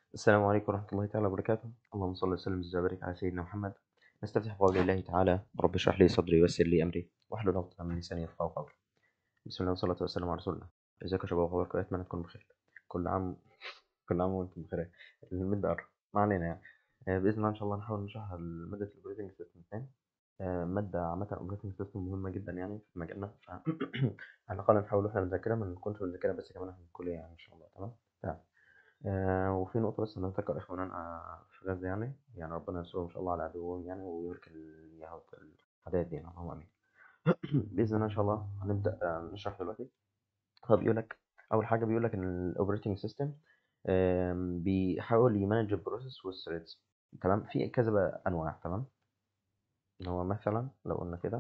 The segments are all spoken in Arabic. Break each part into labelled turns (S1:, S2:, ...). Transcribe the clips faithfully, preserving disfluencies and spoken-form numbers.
S1: السلام عليكم ورحمة الله تعالى وبركاته. اللهم صل وسلم وبارك على سيدنا محمد. نستفتح بقول الله تعالى: رب اشرح لي صدري ويسر لي أمري واحلل عقدة من لساني يفقهوا قولي. بسم الله والصلاة والسلام على رسول الله. ازيكم يا شباب، اخباركم؟ اتمنى تكونوا بخير. كل عام كل عام وانتم بخير. المدة قرب، ما علينا يعني. آه، بإذن الله إن شاء الله نحاول نشرح مادة الأوبريتنج سيستم تاني. آه، مادة عامة الأوبريتنج سيستم مهمة جدا يعني في مجالنا، ف على الأقل نحاول واحنا بنذاكرها ما نكونش بنذاكرها بس كمان في الكلية يعني إن شاء الله. تمام تمام. آه وفي نقطة بس أنا أتذكر إخوانا آه في غزة يعني يعني ربنا ينصرهم إن شاء الله على عدوهم يعني، ويهلك اليهود الحداد يعني، اللهم آمين. بإذن الله إن شاء الله هنبدأ آه نشرح دلوقتي. هو بيقول لك أول حاجة، بيقول لك إن الأوبريتنج سيستم بيحاول يمانج البروسيس والثريدز. تمام، في كذا بقى أنواع. تمام، إن هو مثلا لو قلنا كده،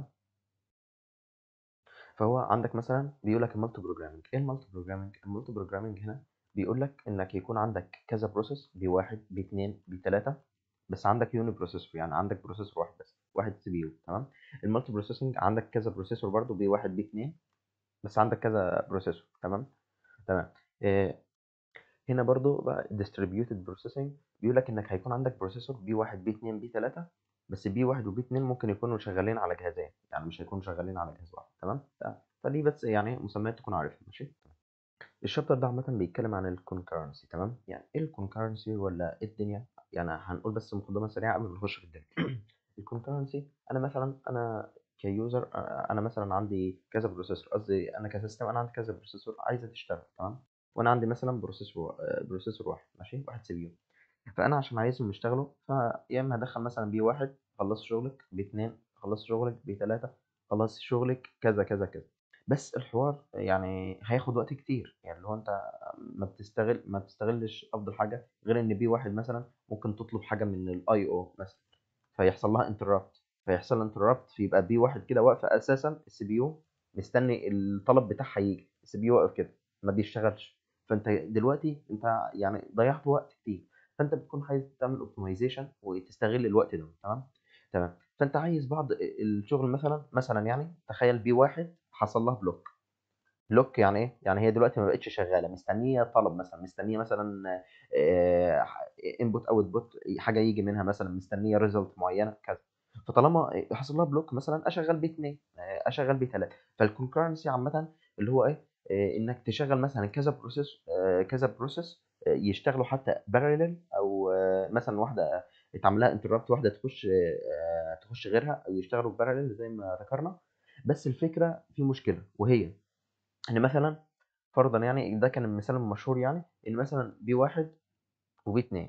S1: فهو عندك مثلا بيقول لك المالتي بروجرامنج. ايه المالتي بروجرامنج؟ المالتي بروجرامنج هنا بيقول لك انك يكون عندك كذا بروسيس، بواحد باثنين بثلاثه، بس عندك يوني بروسيسور، يعني عندك بروسيسور واحد بس، واحد سي بي يو. تمام. المالتي بروسيسنج عندك كذا بروسيسور برضو، بواحد باثنين، بس عندك كذا بروسيسور. تمام تمام. إيه هنا برضو بقى distributed processing، بيقول لك انك هيكون عندك بروسيسور بي واحد بي اتنين بي تلاتة، بس بي واحد وبي اتنين ممكن يكونوا شغالين على جهازين، يعني مش هيكونوا شغالين على جهاز واحد. تمام. ف- فدي بس يعني مسميات تكون عارفها. ماشي. الشابتر ده عامة بيتكلم عن الكونكرنسي. تمام، يعني ايه الكونكرنسي ولا ايه الدنيا؟ يعني هنقول بس مقدمة سريعة قبل ما نخش في الدنيا. الكونكرنسي، انا مثلا انا كيوزر، انا مثلا عندي كذا بروسيسور، قصدي انا كسيستم انا عندي كذا بروسيسور عايزه تشتغل. تمام، وانا عندي مثلا بروسيسور بروسيسور واحد، ماشي، واحد سي بي يو. فانا عشان عايزهم يشتغلوا، فيا اما هدخل مثلا بي واحد خلص شغلك، بي اتنين خلص شغلك، بي تلاتة خلص شغلك، كذا كذا كذا. بس الحوار يعني هياخد وقت كتير، يعني اللي هو انت ما بتستغل ما بتستغلش افضل حاجه، غير ان بي واحد مثلا ممكن تطلب حاجه من الاي او مثلا، فيحصل لها انترابت، فيحصل انترابت، فيبقى بي واحد كده واقفه اساسا، السي بي يو مستني الطلب بتاعها يجي، السي بي يو واقف كده ما بيشتغلش. فانت دلوقتي انت يعني ضيعت وقت كتير، فانت بتكون عايز تعمل اوبتمايزيشن وتستغل الوقت ده. تمام تمام. فانت عايز بعض الشغل، مثلا مثلا يعني تخيل بي واحد حصل لها بلوك. بلوك يعني ايه؟ يعني هي دلوقتي ما بقتش شغاله، مستنيه طلب مثلا، مستنيه مثلا انبوت اوت بوت، حاجه يجي منها مثلا، مستنيه ريزلت معينه كذا. فطالما حصل لها بلوك مثلا، اشغل باثنين، اشغل بثلاثه. فالكونكرنسي عامه اللي هو ايه؟ آه، انك تشغل مثلا كذا بروسيس، آه، كذا بروسيس يشتغلوا حتى بارلل، او آه، مثلا واحده اتعمل لها انتربت، واحده تخش آه، تخش غيرها، او يشتغلوا بارلل زي ما ذكرنا. بس الفكره في مشكله، وهي ان مثلا فرضا يعني، ده كان المثال المشهور، يعني ان مثلا بي واحد وبي اتنين،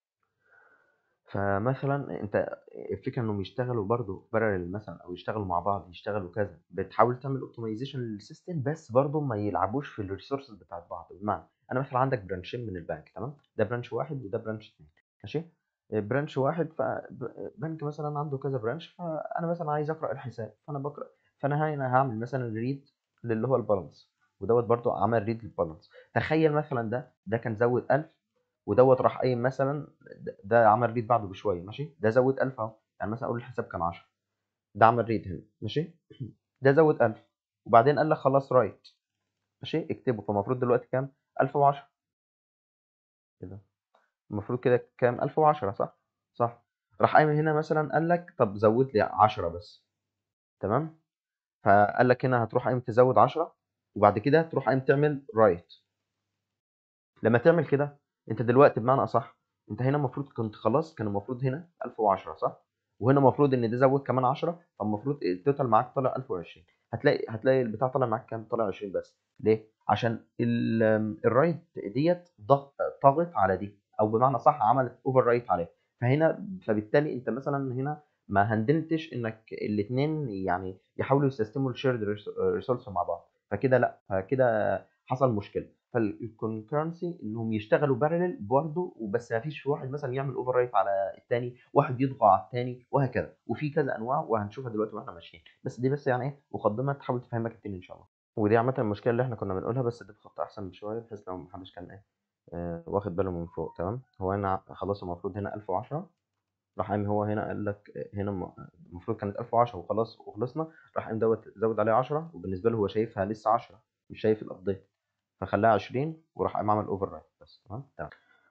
S1: فمثلا انت الفكره انهم يشتغلوا برضو بارلل مثلا، او يشتغلوا مع بعض، يشتغلوا كذا، بتحاول تعمل اوبتمايزيشن للسيستم، بس برضو ما يلعبوش في الريسورسز بتاعت بعض. بمعنى انا مثلا عندك برانشين من البنك، تمام، ده برانش واحد وده برانش اتنين، ماشي. برانش واحد، فبنك مثلا عنده كذا برانش، فانا مثلا عايز اقرا الحساب، فانا بقرا، فانا هنا هعمل مثلا ريد للي هو البالانس، ودوت برضو عمل ريد للبالانس. تخيل مثلا ده ده كان زود ألف، ودوت راح قايم مثلا، ده ده عمل ريد بعده بشويه، ماشي، ده زود ألف اهو، يعني مثلا اقول الحساب كان عشرة، ده عمل ريد هنا، ماشي، ده زود ألف، وبعدين قال لك خلاص رايت، ماشي، اكتبه. فالمفروض دلوقتي كام؟ ألف وعشرة كده، المفروض كده كام؟ ألف وعشرة، صح؟ صح. راح قايم هنا مثلا قال لك طب زود لي عشرة بس. تمام. فقال لك هنا هتروح قايم تزود عشرة، وبعد كده تروح قايم تعمل رايت. لما تعمل كده، انت دلوقتي بمعنى اصح، انت هنا المفروض كنت خلاص، كان المفروض هنا ألف وعشرة، صح؟ وهنا المفروض ان ده زود كمان عشرة، فالمفروض التوتال معاك طالع ألف وعشرين. هتلاقي هتلاقي البتاع طالع معاك كام؟ طالع عشرين بس. ليه؟ عشان ال- الرايت ديت ضغط طاغت على دي، او بمعنى صح عملت اوفر رايت عليها. فهنا فبالتالي انت مثلا هنا ما هندلتش انك الاثنين يعني يحاولوا يستخدموا الشيرد ريسورس مع بعض، فكده لا، فكده حصل مشكله. فالكونكرنسي انهم يشتغلوا بارلل برضه، وبس ما فيش واحد مثلا يعمل اوفر رايت على الثاني، واحد يطغى على الثاني، وهكذا. وفي كذا انواع وهنشوفها دلوقتي واحنا ماشيين، بس دي بس يعني ايه مقدمه تحاول تفهمك الدنيا ان شاء الله. ودي عامه المشكله اللي احنا كنا بنقولها، بس دي بخط احسن بشويه، بحيث لو محدش كان ايه آه واخد باله من فوق. تمام. هو هنا خلاص المفروض هنا ألف وعشرة، راح قايم هو هنا قال لك هنا م- المفروض كانت ألف وعشرة وخلاص وخلصنا، راح قايم دوت زود عليه عشرة، وبالنسبه له هو شايفها لسه عشرة، مش شايف الابديت، فخلاها عشرين، وراح قام عمل اوفر رايت بس. تمام تمام.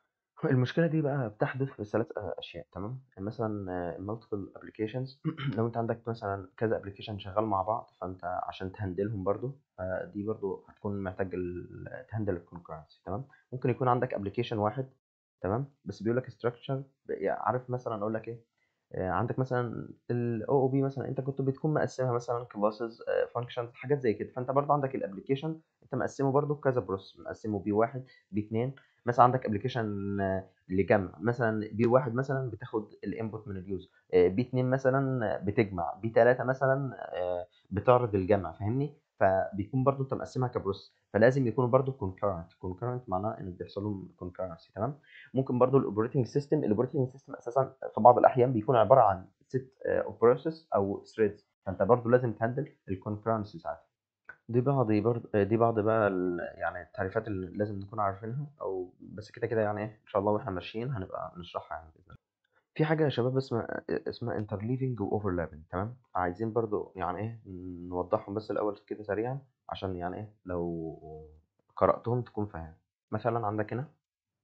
S1: المشكلة دي بقى بتحدث في ثلاث أشياء، تمام؟ مثلًا الmultiple applications لو أنت عندك مثلًا كذا application شغال مع بعض، فأنت عشان تهندلهم برضه، فدي برضه هتكون محتاج ال تهندل الconcurrency، تمام؟ ممكن يكون عندك application واحد، تمام؟ بس بيقول لك structure ب عارف مثلًا أقول لك إيه، آآ عندك مثلًا الOOP مثلًا أنت كنت بتكون مقسّمها مثلًا classes آآ functions حاجات زي كده، فأنت برضه عندك الapplication أنت مقسّمه برضه كذا process، مقسّمه بي واحد بي اتنين، مثلًا عندك application لجمع، مثلًا بي واحد مثلًا بتاخد الinput من الuser، آآ بي اتنين مثلًا بتجمع، بي تلاتة مثلًا آآ بتعرض الجمع، فاهمني؟ فبيكون برضه أنت مقسّمها كprocess، فلازم يكونوا برضه concurrent، concurrent معناه إن بيحصل لهم concurrency، تمام؟ ممكن برضه الoperating system، الoperating system أساسًا في بعض الأحيان بيكون عبارة عن set آآ of process أو threads، فأنت برضه لازم تهندل الconcurrency ساعتها. دي بعض برضه دي بعض بقى ال يعني التعريفات اللي لازم نكون عارفينها، أو بس كده، كده يعني إيه، إن شاء الله وإحنا ماشيين هنبقى نشرحها يعني بإذن الله. في حاجة يا شباب اسمها اسمها interleaving وoverlapping، تمام؟ عايزين برضه يعني إيه نوضحهم بس الأول كده سريعًا، عشان يعني إيه لو قرأتهم تكون فاهم. مثلًا عندك هنا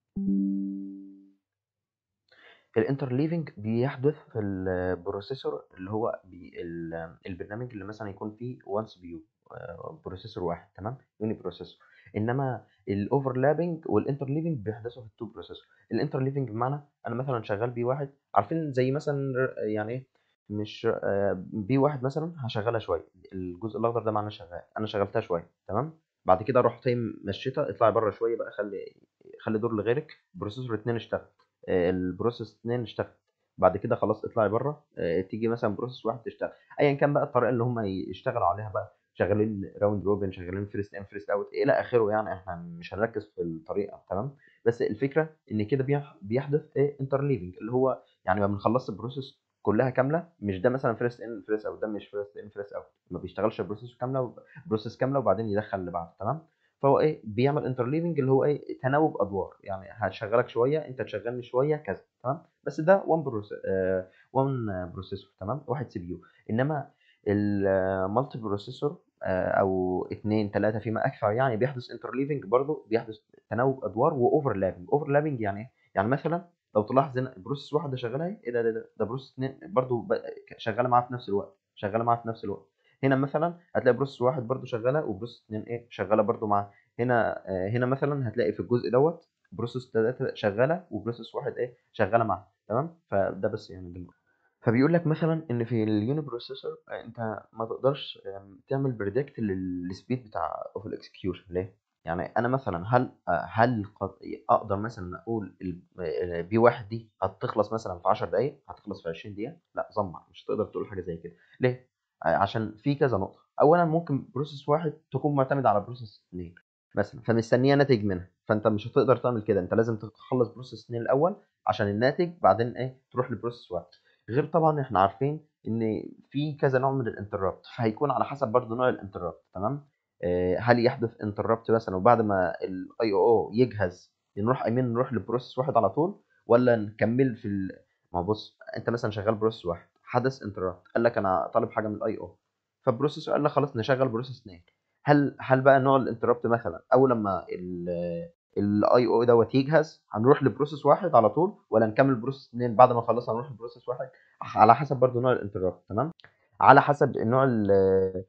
S1: الinterleaving بيحدث في البروسيسور اللي هو بي ال البرنامج اللي مثلًا يكون فيه once view آآ بروسيسور واحد، تمام؟ uni processor. إنما الoverlapping والinterleaving بيحدثوا في التو بروسيسور. الinterleaving بمعنى أنا مثلًا شغال بي واحد، عارفين زي مثلًا ر يعني إيه، مش آآ بي واحد مثلًا هاشغّلها شوية، الجزء الأخضر ده معناه شغّال، أنا شغّلتها شوية، تمام؟ بعد كده رُحت قايم ممشّيتها، اطلعي برّه شوية بقى، خلّي خلّي دور لغيرك، بروسيسور اتنين اشتغل. آآ الprocess اتنين اشتغل، بعد كده خلاص اطلعي برّه، آآ تيجي مثلًا process واحد تشتغل، أيًا كان بقى الطريقة اللي هم يشتغلوا عليها بقى، شغالين round robin، شغالين first in first out إلى آخره يعني، إحنا مش هنركّز في الطريقة، تمام؟ بس الفكرة إن كده بيح بيحدث إيه interleaving، اللي هو يعني ما بنخلّصش الprocess كلّها كاملة، مش ده مثلًا first in first out، ده مش first in first out، ما بيشتغلش الprocess كاملة و process كاملة وبعدين يدخّل اللي بعده، تمام؟ فهو إيه، بيعمل interleaving اللي هو إيه، تناوب أدوار، يعني هاشغّلك شوية، أنت تشغّلني شوية كذا، تمام؟ بس ده one بروس آآ one processor، تمام؟ واحد سي بي يو. إنما الmulti processor آآ أو اتنين، تلاتة فيما أكثر يعني بيحدث interleaving برضه، بيحدث تناوب أدوار وoverlapping. overlapping يعني إيه؟ يعني مثلًا لو تلاحظ هنا process واحدة شغّالة أهي، إيه ده، ده، ده، ده process اتنين برضه ب شغّالة معاها في نفس الوقت، شغّالة معاها في نفس الوقت. هنا مثلًا هتلاقي process واحد برضه شغّالة وprocess اتنين إيه، شغّالة برضه معاها. هنا آآ هنا مثلًا هتلاقي في الجزء دوّة process تلاتة شغّالة وprocess واحد إيه، شغّالة معاها، تمام؟ فده بس يعني بالمرة. فبيقول لك مثلًا إن في الuni processor أ أنت ما تقدرش آمم تعمل predict للspeed بتاع of الexecution ليه؟ يعني أنا مثلًا هل أ هل قد أقدر مثلًا أقول ال آآ بي واحد دي هتخلص مثلًا في عشر دقايق، هتخلص في عشرين دقيقة؟ لأ طبعًا مش هتقدر تقول حاجة زي كده، ليه؟ ع عشان في كذا نقطة، أولًا ممكن process واحد تكون معتمدة على process اتنين مثلًا، فمستنية ناتج منها، فأنت مش هتقدر تعمل كده، أنت لازم تخلّص process اتنين الأول عشان الناتج، بعدين إيه، تروح لprocess واحد. غير طبعًا إحنا عارفين إن في كذا نوع من الinterrupt، فهيكون على حسب برضه نوع الinterrupt، تمام؟ آآ هل يحدث interrupt مثلًا وبعد ما الآي أو أو يجهز نروح قايمين نروح لprocess واحد على طول، والّا نكمّل في ال ما هو بُص، أنت مثلًا شغّال process واحد، حدث interrupt، قال لك أنا طالب حاجة من الآي أو، فالprocessor قال لك خلاص نشغّل process اتنين. هل هل بقى نوع الinterrupt مثلًا أول لمّا ال الآي أو دوّة يجهز هنروح لprocess واحد على طول، والّا نكمّل process اتنين بعد ما نخلّصها نروح لprocess واحد؟ على حسب برضه نوع الinterrupt، تمام؟ على حسب النوع ال آآ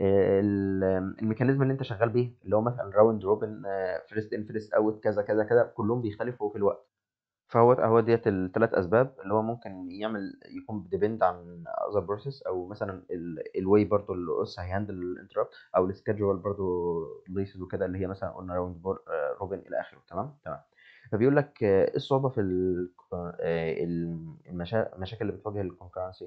S1: ال الmechanism اللي أنت شغّال بيه، اللي هو مثلًا round robin، first in first out كذا، كذا، كذا، كلّهم بيختلفوا في الوقت. فهو أهو ديّة التلات أسباب اللي هو ممكن يعمل يكون depend عن other process، أو مثلًا ال الway برضه اللي الOS هيhandle الinterrupt، أو الschedule برضه places وكده، اللي هي مثلًا قُلنا round بor آآ robin إلى آخره، تمام؟ تمام. فبيقول لك إيه الصعوبة في ال آآ الم المشا المشاكل اللي بتواجه الconcurrency؟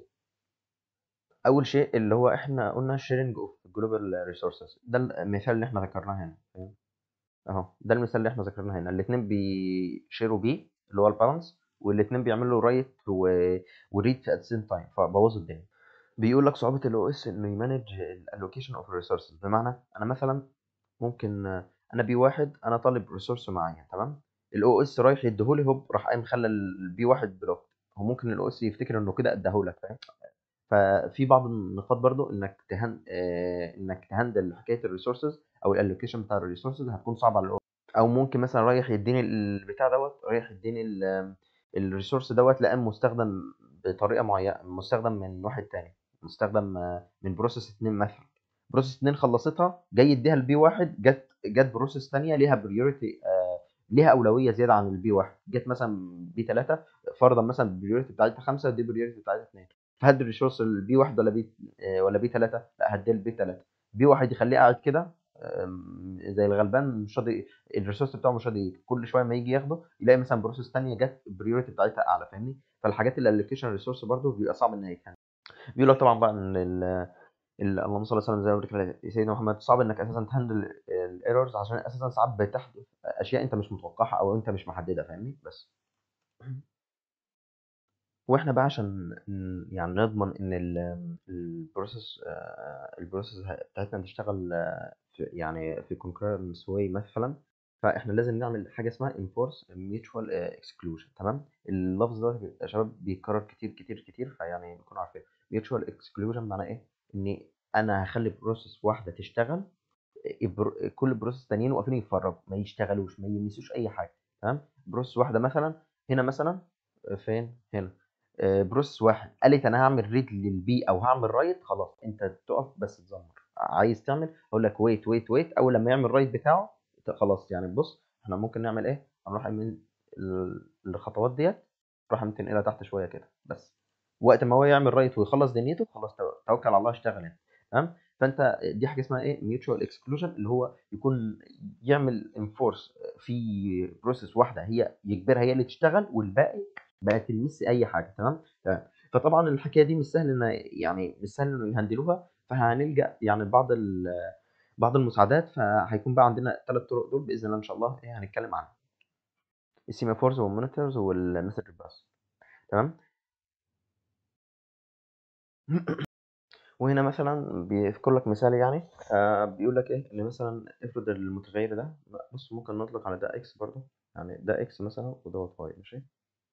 S1: أول شيء اللي هو إحنا قُلنا sharing of global resources، ده المثال اللي إحنا ذكرناه هنا، فاهم؟ أهو، ده المثال اللي إحنا ذكرناه هنا، الاتنين بيشيروا بيه اللي هو الbalance، والاتنين بيعملوا write و وread at the same time، فبوظوا الدنيا. بيقول لك صعوبة الOS إنه يmanage الallocation of resources، بمعنى أنا مثلًا ممكن أنا بي واحد أنا طالب resource معين، تمام؟ الOS رايح يديه لي هوب راح قايم خلّى البي واحد block، هو ممكن الOS يفتكر إنه كده أداه لك، فاهم؟ ففي بعض النقاط برضه إنك تهن آآ إنك تهندل حكاية الresources أو الallocation بتاع الresources هتكون صعبة على الOS. او ممكن مثلا رايح يديني البتاع دوت، رايح يديني الريسورس دوت لقاه مستخدم بطريقه معينه، مستخدم من واحد تاني، مستخدم آه، من بروسيس اتنين مثلا. بروسيس اتنين خلصتها، جاي يديها البي واحد، جت جت بروسيس تانية ليها بريورتي، ليها اولويه زياده عن البي واحد، جت مثلا بي ثلاثة، فرضا مثلا البريورتي بتاعتها خمسة ودي البريورتي بتاعتها اتنين، فهدي الريسورس البي واحد ولا بي ولا بي ثلاثة؟ لا، هدي البي ثلاثة. بي واحد يخليه قاعد كده آم، زي الغلبان، مش راضي الريسورس بتاعه، مش راضي يجي. كل شويه ما يجي ياخده يلاقي مثلا بروسيس ثانيه جت البريورتي بتاعتها اعلى، فاهمني؟ فالحاجات اللي الالوكيشن ريسورس برضه بيبقى صعب ان هي يتهندل. بيقول لك طبعا بقى ان ال- ال- اللهم صل وسلم زي ما قلت لك سيدنا محمد، صعب انك اساسا تهندل الايرورز، عشان اساسا ساعات بتحدث اشياء انت مش متوقعها او انت مش محددها، فاهمني؟ بس واحنا بقى عشان ن- يعني نضمن ان البروسيس البروسيس بتاعتنا تشتغل آه، في يعني في concurrent way مثلا، فاحنا لازم نعمل حاجه اسمها enforce mutual آه، exclusion. تمام؟ اللفظ ده يا شباب بيتكرر كتير كتير كتير، فيعني نكون عارفين mutual exclusion معناه ايه. ان انا هخلي بروسيس واحده تشتغل، البرو- كل البروسيس التانيين واقفين يتفرجوا، ما يشتغلوش، ما يلمسوش اي حاجه. تمام؟ بروسيس واحده مثلا هنا مثلا آه، فين هنا آه، بروسيس واحد قالت انا هعمل ريد للبي او هعمل رايت، خلاص انت تقف بس تزمر. عايز تعمل، اقول لك ويت ويت ويت، اول لما يعمل رايت بتاعه ت- خلاص. يعني بص، احنا ممكن نعمل ايه، هنروح من ال- الخطوات ديت، نروح تنقلها تحت شويه كده بس. وقت ما هو يعمل رايت ويخلص دنيته، خلاص تو- توكل على الله، اشتغل انت. تمام؟ فانت دي حاجه اسمها ايه، ميوتشوال اكسكلوجن، اللي هو يكون يعمل انفورس في بروسيس واحده، هي يجبرها هي اللي تشتغل، والباقي بقى تلمس اي حاجه. تمام؟ تمام. فطبعا الحكايه دي مش سهل ان يعني مش سهل انه يهندلوها، فهنلجا يعني لبعض ال- بعض المساعدات. فهيكون بقى عندنا الثلاث طرق دول باذن الله ان شاء الله ايه هنتكلم عنهم: السيمافورز والمونيتورز والمسج باس. تمام؟ وهنا مثلا بيذكر لك مثال يعني، آه بيقول لك ايه، ان مثلا افرض المتغير ده، بص ممكن نطلق على ده اكس برضه، يعني ده اكس مثلا ودوت واي، ماشي؟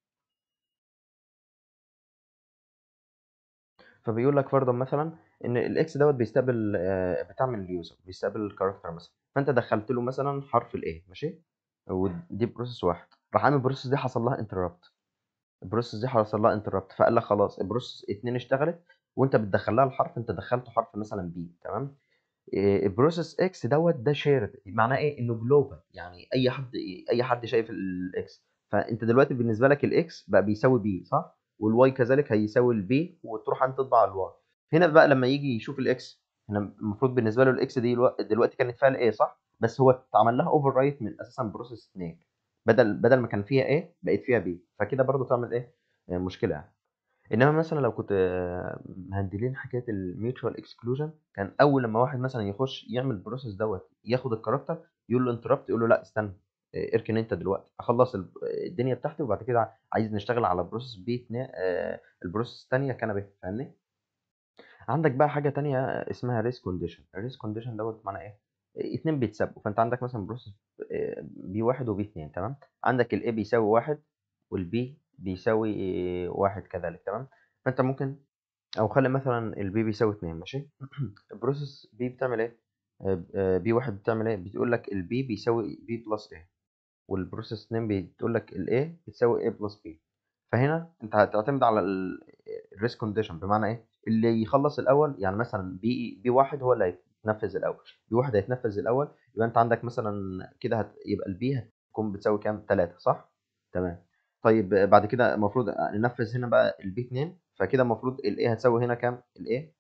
S1: فبيقول لك فرضا مثلا ان الاكس دوت بيستقبل آه بتاع من اليوزر، بيستقبل الكاركتر مثلا، فانت دخلت له مثلا حرف الاي، ماشي؟ ودي بروسيس واحد، راح عامل البروسيس دي حصل لها انتربت، البروسيس دي حصل لها انتربت، فقال لك خلاص البروسيس اتنين اشتغلت، وانت بتدخل لها الحرف، انت دخلت حرف مثلا بي. تمام؟ البروسيس اكس دوت ده شيرد، معناه ايه، انه جلوبال، يعني اي حد اي حد شايف الاكس. فانت دلوقتي بالنسبه لك الاكس بقى بيساوي بي، صح؟ والواي كذلك هيساوي البي، وتروح انت تطبع الواي. هنا بقى لما يجي يشوف الاكس، هنا المفروض بالنسبه له الاكس دي الو- دلوقتي كانت فيها الايه، صح؟ بس هو اتعمل لها اوفر رايت من اساسا بروسيس اتنين، بدل بدل ما كان فيها ايه بقت فيها بي، فكده برضو تعمل ايه آه، مشكله يعني. انما مثلا لو كنت آه، مهندلين حكايه الميوتشوال اكسكلوجن، كان اول لما واحد مثلا يخش يعمل البروسيس دوت ياخد الكاركتر، يقول له انتربت، يقول له لا استنى، آه، اركن انت دلوقتي، اخلص ال- الدنيا بتاعتي، وبعد كده عايز نشتغل على بروسيس بي اتنين، آه، البروسيس الثانيه كان به، فاهمني؟ عندك بقى حاجه تانية اسمها ريس كونديشن. الريس كونديشن دوت معناه ايه، آه، اتنين بيتسابوا، فانت عندك مثلا بروسيس بي واحد وبي اتنين. تمام؟ عندك الاي بيساوي واحد، والبي بيساوي آه، واحد كذلك. تمام؟ فانت ممكن، او خلي مثلا البي بيساوي اتنين، ماشي؟ البروسيس بي بتعمل ايه، بي واحد بتعمل ايه، بتقول لك البي بيساوي بي بلس ايه، والبروسيس اتنين بتقول لك الايه بتساوي ايه بلس بي. فهنا انت هتعتمد على الريسك كونديشن، بمعنى ايه، اللي يخلص الاول، يعني مثلا بي بي واحد هو اللي هيتنفذ الاول، بي واحد هيتنفذ الاول، يبقى انت عندك مثلا كده هت... يبقى البي هتكون بتساوي كام، ثلاثة، صح؟ تمام. طيب بعد كده المفروض ننفذ هنا بقى البي اتنين، فكده المفروض الايه هتساوي هنا كام، الايه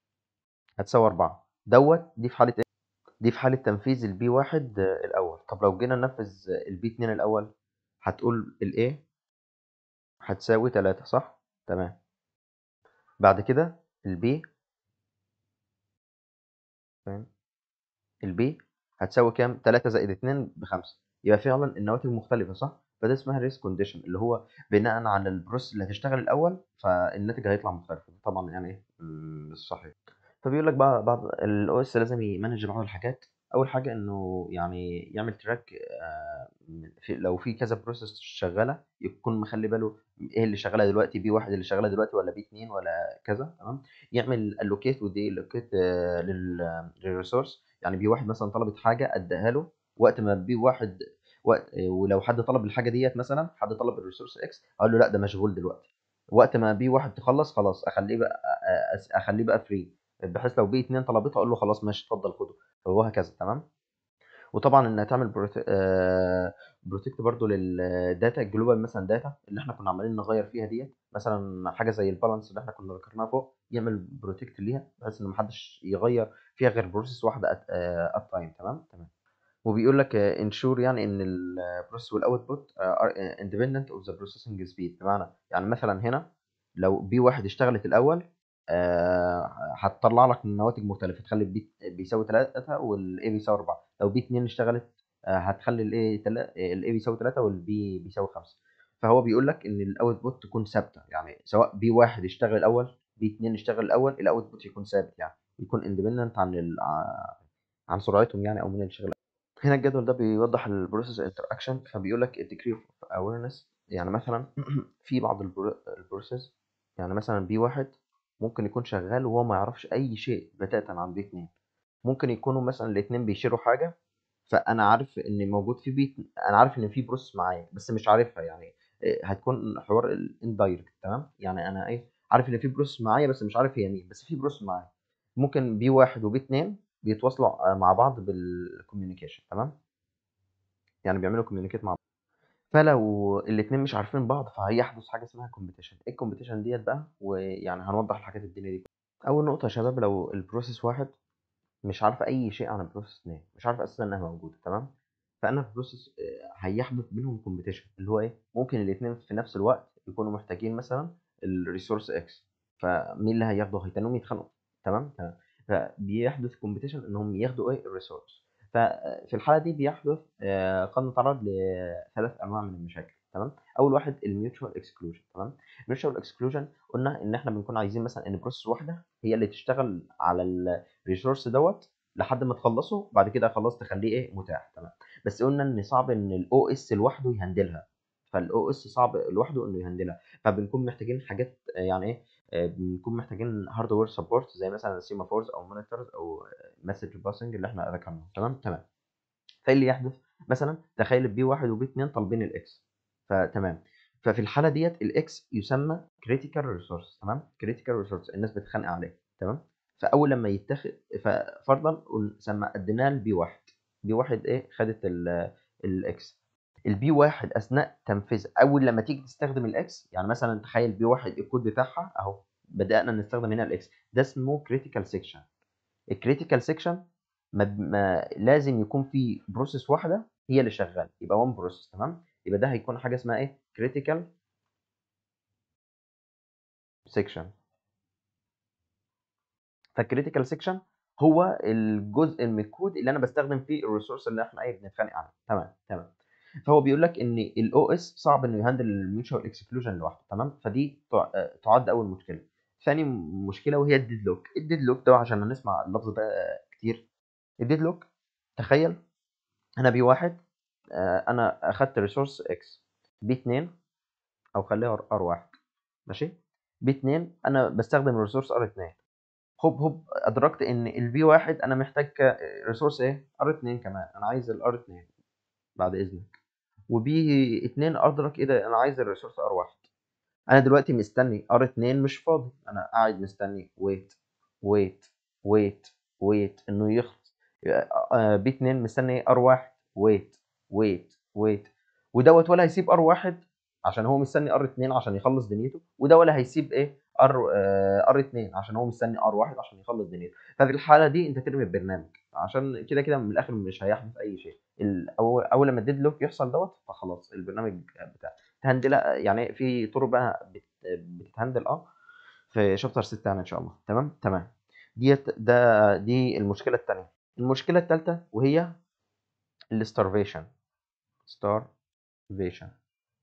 S1: هتساوي أربعة دوت. دي في حالة ايه، دي في حالة تنفيذ البي واحد الأول. طب لو جينا ننفذ البي اتنين الأول، هتقول الايه هتساوي ثلاثة، صح؟ تمام. بعد كده البي، فاهم؟ البي هتساوي كام، ثلاثة زائد اتنين بخمسة، يبقى فعلا النواتج مختلفة، صح؟ فده اسمها ريس كونديشن، اللي هو بناء على البروسيس اللي هتشتغل الأول فالناتج هيطلع مختلف. طبعا يعني ايه مش صحيح. فبيقول لك بقى بعض الاو اس لازم يمانج بعض الحاجات. اول حاجه انه يعني يعمل تراك، في لو في كذا بروسيس شغاله، يكون مخلي باله ايه اللي شغاله دلوقتي، بي واحد اللي شغاله دلوقتي ولا بي اتنين ولا كذا. تمام؟ يعمل الوكيت ودي الوكيت للريسورس، يعني بي واحد مثلا طلبت حاجه اديها له، وقت ما بي واحد وقت ولو حد طلب الحاجه ديت، مثلا حد طلب الريسورس اكس، اقول له لا ده مشغول دلوقتي. وقت ما بي واحد تخلص خلاص اخليه بقى أ- اخليه بقى فري، بحيث لو بي اتنين طلبته اقول له خلاص ماشي اتفضل خده، وهكذا. تمام. وطبعا انها تعمل بروتكت آه بروتكت برضو للداتا الجلوبال، مثلا داتا اللي احنا كنا عمالين نغير فيها ديت، مثلا حاجه زي البالانس اللي احنا كنا ذكرناها فوق، يعمل بروتكت ليها بحيث ان محدش يغير فيها غير بروسيس واحده ات ات تايم. تمام تمام. وبيقول لك انشور يعني ان البروسيس والاوتبوت ار اندبندنت اوف ذا بروسيسنج سبيد، بمعنى يعني مثلا هنا لو بي واحد اشتغلت الاول آه، هتطلع لك نواتج مختلفه، تخلي البي بيساوي ثلاثة والاي بيساوي أربعة. لو بي اتنين اشتغلت آه، هتخلي الاي الاي بيساوي ثلاثة والبي بيساوي خمسة. فهو بيقول لك ان الاوتبوت تكون ثابته، يعني سواء بي واحد اشتغل الاول بي اتنين اشتغل الاول، الاوتبوت يكون ثابت، يعني يكون اندبندنت عن ال... عن سرعتهم يعني، او من الشغل. هنا الجدول ده بيوضح البروسيس انتراكشن، فبيقول لك degree of awareness. يعني مثلا في بعض البروسيس، يعني مثلا بي واحد ممكن يكون شغال وهو ما يعرفش اي شيء بتاتا عن بي اتنين. ممكن يكونوا مثلا الاثنين بيشيروا حاجه، فانا عارف ان موجود في بيت، انا عارف ان في بروسيس معايا بس مش عارفها، يعني إيه، هتكون حوار الاندايركت. تمام. يعني انا ايه، عارف ان في بروسيس معايا بس مش عارف هي مين، بس في بروسيس معايا. ممكن بي واحد وبي اتنين بيتواصلوا مع بعض بالكوميونيكيشن. تمام. يعني بيعملوا كوميونيكيت مع بعض. فلو الاثنين مش عارفين بعض فهيحدث حاجه اسمها كومبيتيشن. ايه الكومبيتيشن ديت بقى؟ ويعني هنوضح الحاجات الدنيا دي. اول نقطه يا شباب، لو البروسيس واحد مش عارفه اي شيء عن البروسيس اتنين، مش عارفه اساسا انها موجوده. تمام. فانا في البروسيس آه، هيحدث بينهم كومبيتيشن، اللي هو ايه، ممكن الاثنين في نفس الوقت يكونوا محتاجين مثلا الريسورس اكس، فمين اللي هياخده؟ هيتنهم يتخانقوا. تمام تمام. فبيحدث كومبيتيشن انهم ياخدوا ايه، الريسورس. ففي الحاله دي بيحدث آه، قد نتعرض لثلاث انواع من المشاكل. تمام. اول واحد الميوتشوال اكسكلوجن. تمام. الميوتشوال اكسكلوجن قلنا ان احنا بنكون عايزين مثلا ان بروسيس واحده هي اللي تشتغل على الريسورس دوت لحد ما تخلصه، بعد كده خلاص تخليه ايه، متاح. تمام. بس قلنا ان صعب ان الاو اس لوحده يهندلها، فالاو اس صعب لوحده انه يهندلها، فبنكون محتاجين حاجات آه، يعني ايه، آه، بنكون محتاجين هاردوير سبورت زي مثلا سيمافورز او مونيتورز او مسج باسنج اللي احنا ذكرناه. تمام تمام. فايه اللي يحدث؟ مثلا تخيل البي واحد وبي اتنين طالبين الاكس، فتمام. ففي الحاله ديت الاكس يسمى كريتيكال ريسورس. تمام. كريتيكال ريسورس الناس بتتخانق عليه. تمام. فاول لما يتاخد، ففرضا قل- سمى اديناه لبي واحد، بي واحد ايه، خدت الاكس. البي واحد اثناء تنفيذ، اول لما تيجي تستخدم الاكس، يعني مثلا تخيل بي واحد الكود بتاعها اهو، بدانا نستخدم هنا الاكس، ده اسمه كريتيكال سيكشن. الكريتيكال سيكشن ما ما لازم يكون في بروسيس واحده هي اللي شغاله، يبقى وان بروسيس. تمام. يبقى ده هيكون حاجه اسمها ايه، كريتيكال سيكشن. فالكريتيكال سيكشن هو الجزء من الكود اللي انا بستخدم فيه الريسورس اللي احنا ايه، بنتخانق عليه. تمام تمام. فهو بيقول لك ان الاو اس صعب انه يهندل الميوتشوال اكسكلوجن لوحده. تمام. فدي تع- آه، تعد اول مشكله. ثاني مشكله وهي الديد لوك. الديد لوك ده عشان هنسمع اللفظ ده كتير. الديد لوك، تخيل انا بي واحد آه، انا اخدت ريسورس اكس، بي اتنين او خليها ار واحد، ماشي. بي اتنين انا بستخدم الريسورس ار اتنين، هوب هوب ادركت ان البي واحد انا محتاج ريسورس ايه، ار اتنين كمان، انا عايز الار اتنين بعد اذنك. وبي اتنين ادرك ايه ده، انا عايز الريسورس ار واحد. انا دلوقتي مستني ار اتنين مش فاضي، انا قاعد مستني ويت ويت ويت ويت انه يخلص. آه، بي اتنين مستني ار واحد، ويت ويت ويت. ودوت ولا هيسيب ار واحد عشان هو مستني ار اتنين عشان يخلص دنيته، وده ولا هيسيب ايه، ار ار اتنين عشان هو مستني ار واحد عشان يخلص دنيته. ففي الحاله دي انت ترمي البرنامج، عشان كده كده من الاخر مش هيحدث اي شيء. ال- اول اول لما الديد لوك يحصل دوت فخلاص البرنامج بتاع تهندلها. يعني في طرق بقى بت- بتتهندل اه في شابتر ستة يعني ان شاء الله. تمام تمام. ديت ده دي المشكله الثانيه. المشكله الثالثه وهي الستارفيشن. ستارفيشن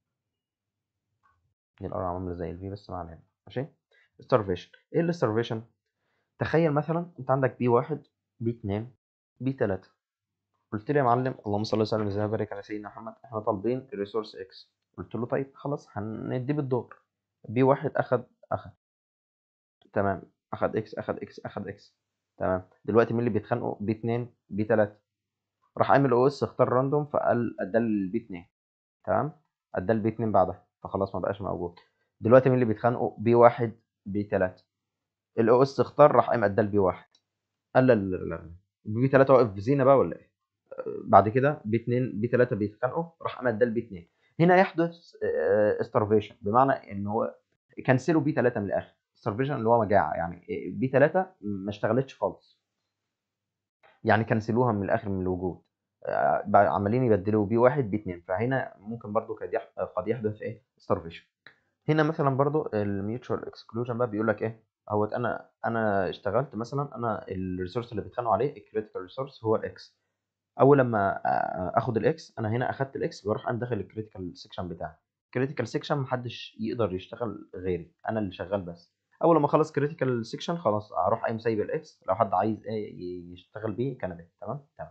S1: دي الار عامله زي الفي بس ما علينا. ماشي. ستارفيشن، ايه الستارفيشن؟ تخيل مثلا انت عندك بي واحد، بي اتنين، بي تلاتة. قلت لي يا معلم اللهم صل وسلم وزد وبارك على سيدنا محمد، احنا طالبين الريسورس اكس. قلت له طيب خلاص هنديه بالدور. بي واحد اخد اخد تمام، اخد اكس اخد اكس اخد اكس. تمام. دلوقتي مين اللي بيتخانقوا؟ بي اتنين بي تلاتة. راح قام الاو اس اختار راندوم فقال ادى البي اتنين. تمام، ادى البي اتنين بعدها فخلاص ما بقاش موجود. دلوقتي مين اللي بيتخانقوا؟ بي واحد بي تلاتة. الاو اس اختار راح قام ادى البي واحد. قال لا لا لا، بي تلاتة واقف في زينه بقى ولا ايه؟ بعد كده بي اتنين بي تلاتة بيتخانقوا راح قام ادى البي اتنين. هنا يحدث ستارفيشن، بمعنى ان هو كنسلوا بي تلاتة من الاخر. ستارفيشن اللي هو مجاعه، يعني بي تلاتة ما اشتغلتش خالص، يعني كنسلوها من الاخر من الوجود. آه، بقى عمالين يبدلوا بي واحد بي اتنين، فهنا ممكن برضو قد يح- قد يحدث ايه؟ ستارفيشن. هنا مثلا برضو الميوتشوال اكسكلوجن بقى بيقول لك ايه؟ هو انا انا اشتغلت مثلا، انا الريسورس اللي بيتخانقوا عليه الكريتيكال ريسورس هو الاكس. اول لما آه، اخد الاكس، انا هنا اخدت الاكس بروح انا داخل الكريتيكال سيكشن بتاعي. الكريتيكال سيكشن محدش يقدر يشتغل غيري، انا اللي شغال بس. اول لما اخلص كريتيكال سيكشن خلاص اروح قايم سايب الاكس، لو حد عايز ايه يشتغل بيه كان بيه. تمام تمام.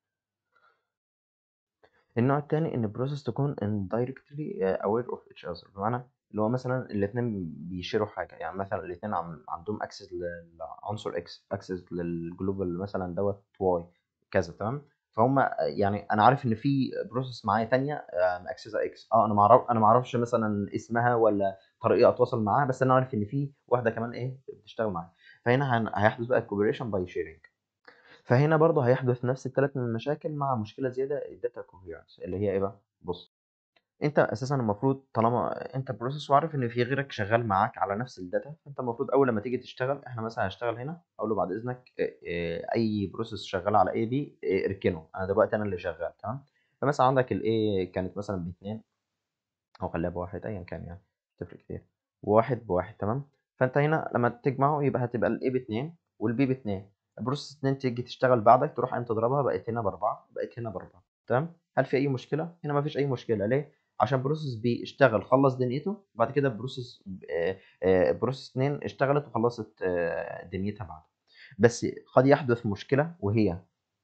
S1: النوع التاني إن البروسيس تكون indirectly aware of each other، بمعنى اللي هو مثلا الاتنين بيشيروا حاجة، يعني مثلا الاتنين عم عندهم access للعنصر X، access للجلوبال مثلا دوت Y كذا. تمام، فهم يعني أنا عارف إن في بروسيس معايا تانية مأكسسة X، أه أنا معرف أنا معرفش مثلا اسمها ولا طريقة أتواصل معاها، بس أنا عارف إن في واحدة كمان إيه بتشتغل معايا. فهنا هن- هيحدث بقى cooperation by sharing. فهنا برضه هيحدث نفس الثلاث مشاكل مع مشكله زياده، الداتا كوهيرنس، اللي هي ايه بقى؟ بص، انت اساسا المفروض طالما انت بروسيس وعارف ان في غيرك شغال معاك على نفس الداتا، فانت المفروض اول لما تيجي تشتغل، احنا مثلا هشتغل هنا اقول له بعد اذنك اه، اه، اي بروسيس شغال على اي بي اه، اركنه، انا دلوقتي انا اللي شغال. تمام، فمثلا عندك الاي كانت مثلا باثنين او خليها بواحد ايا كان، يعني مش تفرق كتير، وواحد بواحد. تمام، فانت هنا لما تجمعه يبقى هتبقى الاي باتنين والبي باتنين. بروسيس اتنين تيجي تشتغل بعدك تروح قايم تضربها، بقت هنا باربعه، بقت هنا باربعه. تمام، هل في اي مشكله؟ هنا ما فيش اي مشكله. ليه؟ عشان بروسيس بي اشتغل خلص دنيته، وبعد كده بروسيس آه، آه، بروسيس اتنين اشتغلت وخلصت آه، دنيتها بعد. بس قد يحدث مشكله، وهي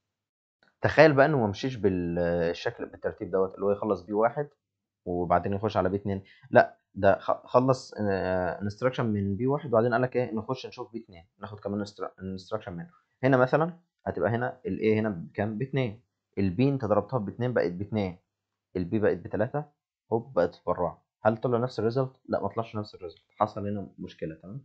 S1: تخيل بقى انه ما مشيش بالشكل بالترتيب دوت، اللي هو يخلص بي واحد وبعدين يخش على بي اتنين. لا، ده خ- خلص انستراكشن من بي واحد وبعدين قال لك ايه؟ نخش نشوف بي اتنين، ناخد كمان انستراكشن منه. هنا مثلا هتبقى هنا الايه هنا بكام؟ ب اتنين. البي انت ضربتها ب اتنين بقت ب اتنين، البي بقت ب تلاتة، هوب بقت باربعة. هل طلع نفس الريزلت؟ لا، ما طلعش نفس الريزلت، حصل هنا مشكله. تمام،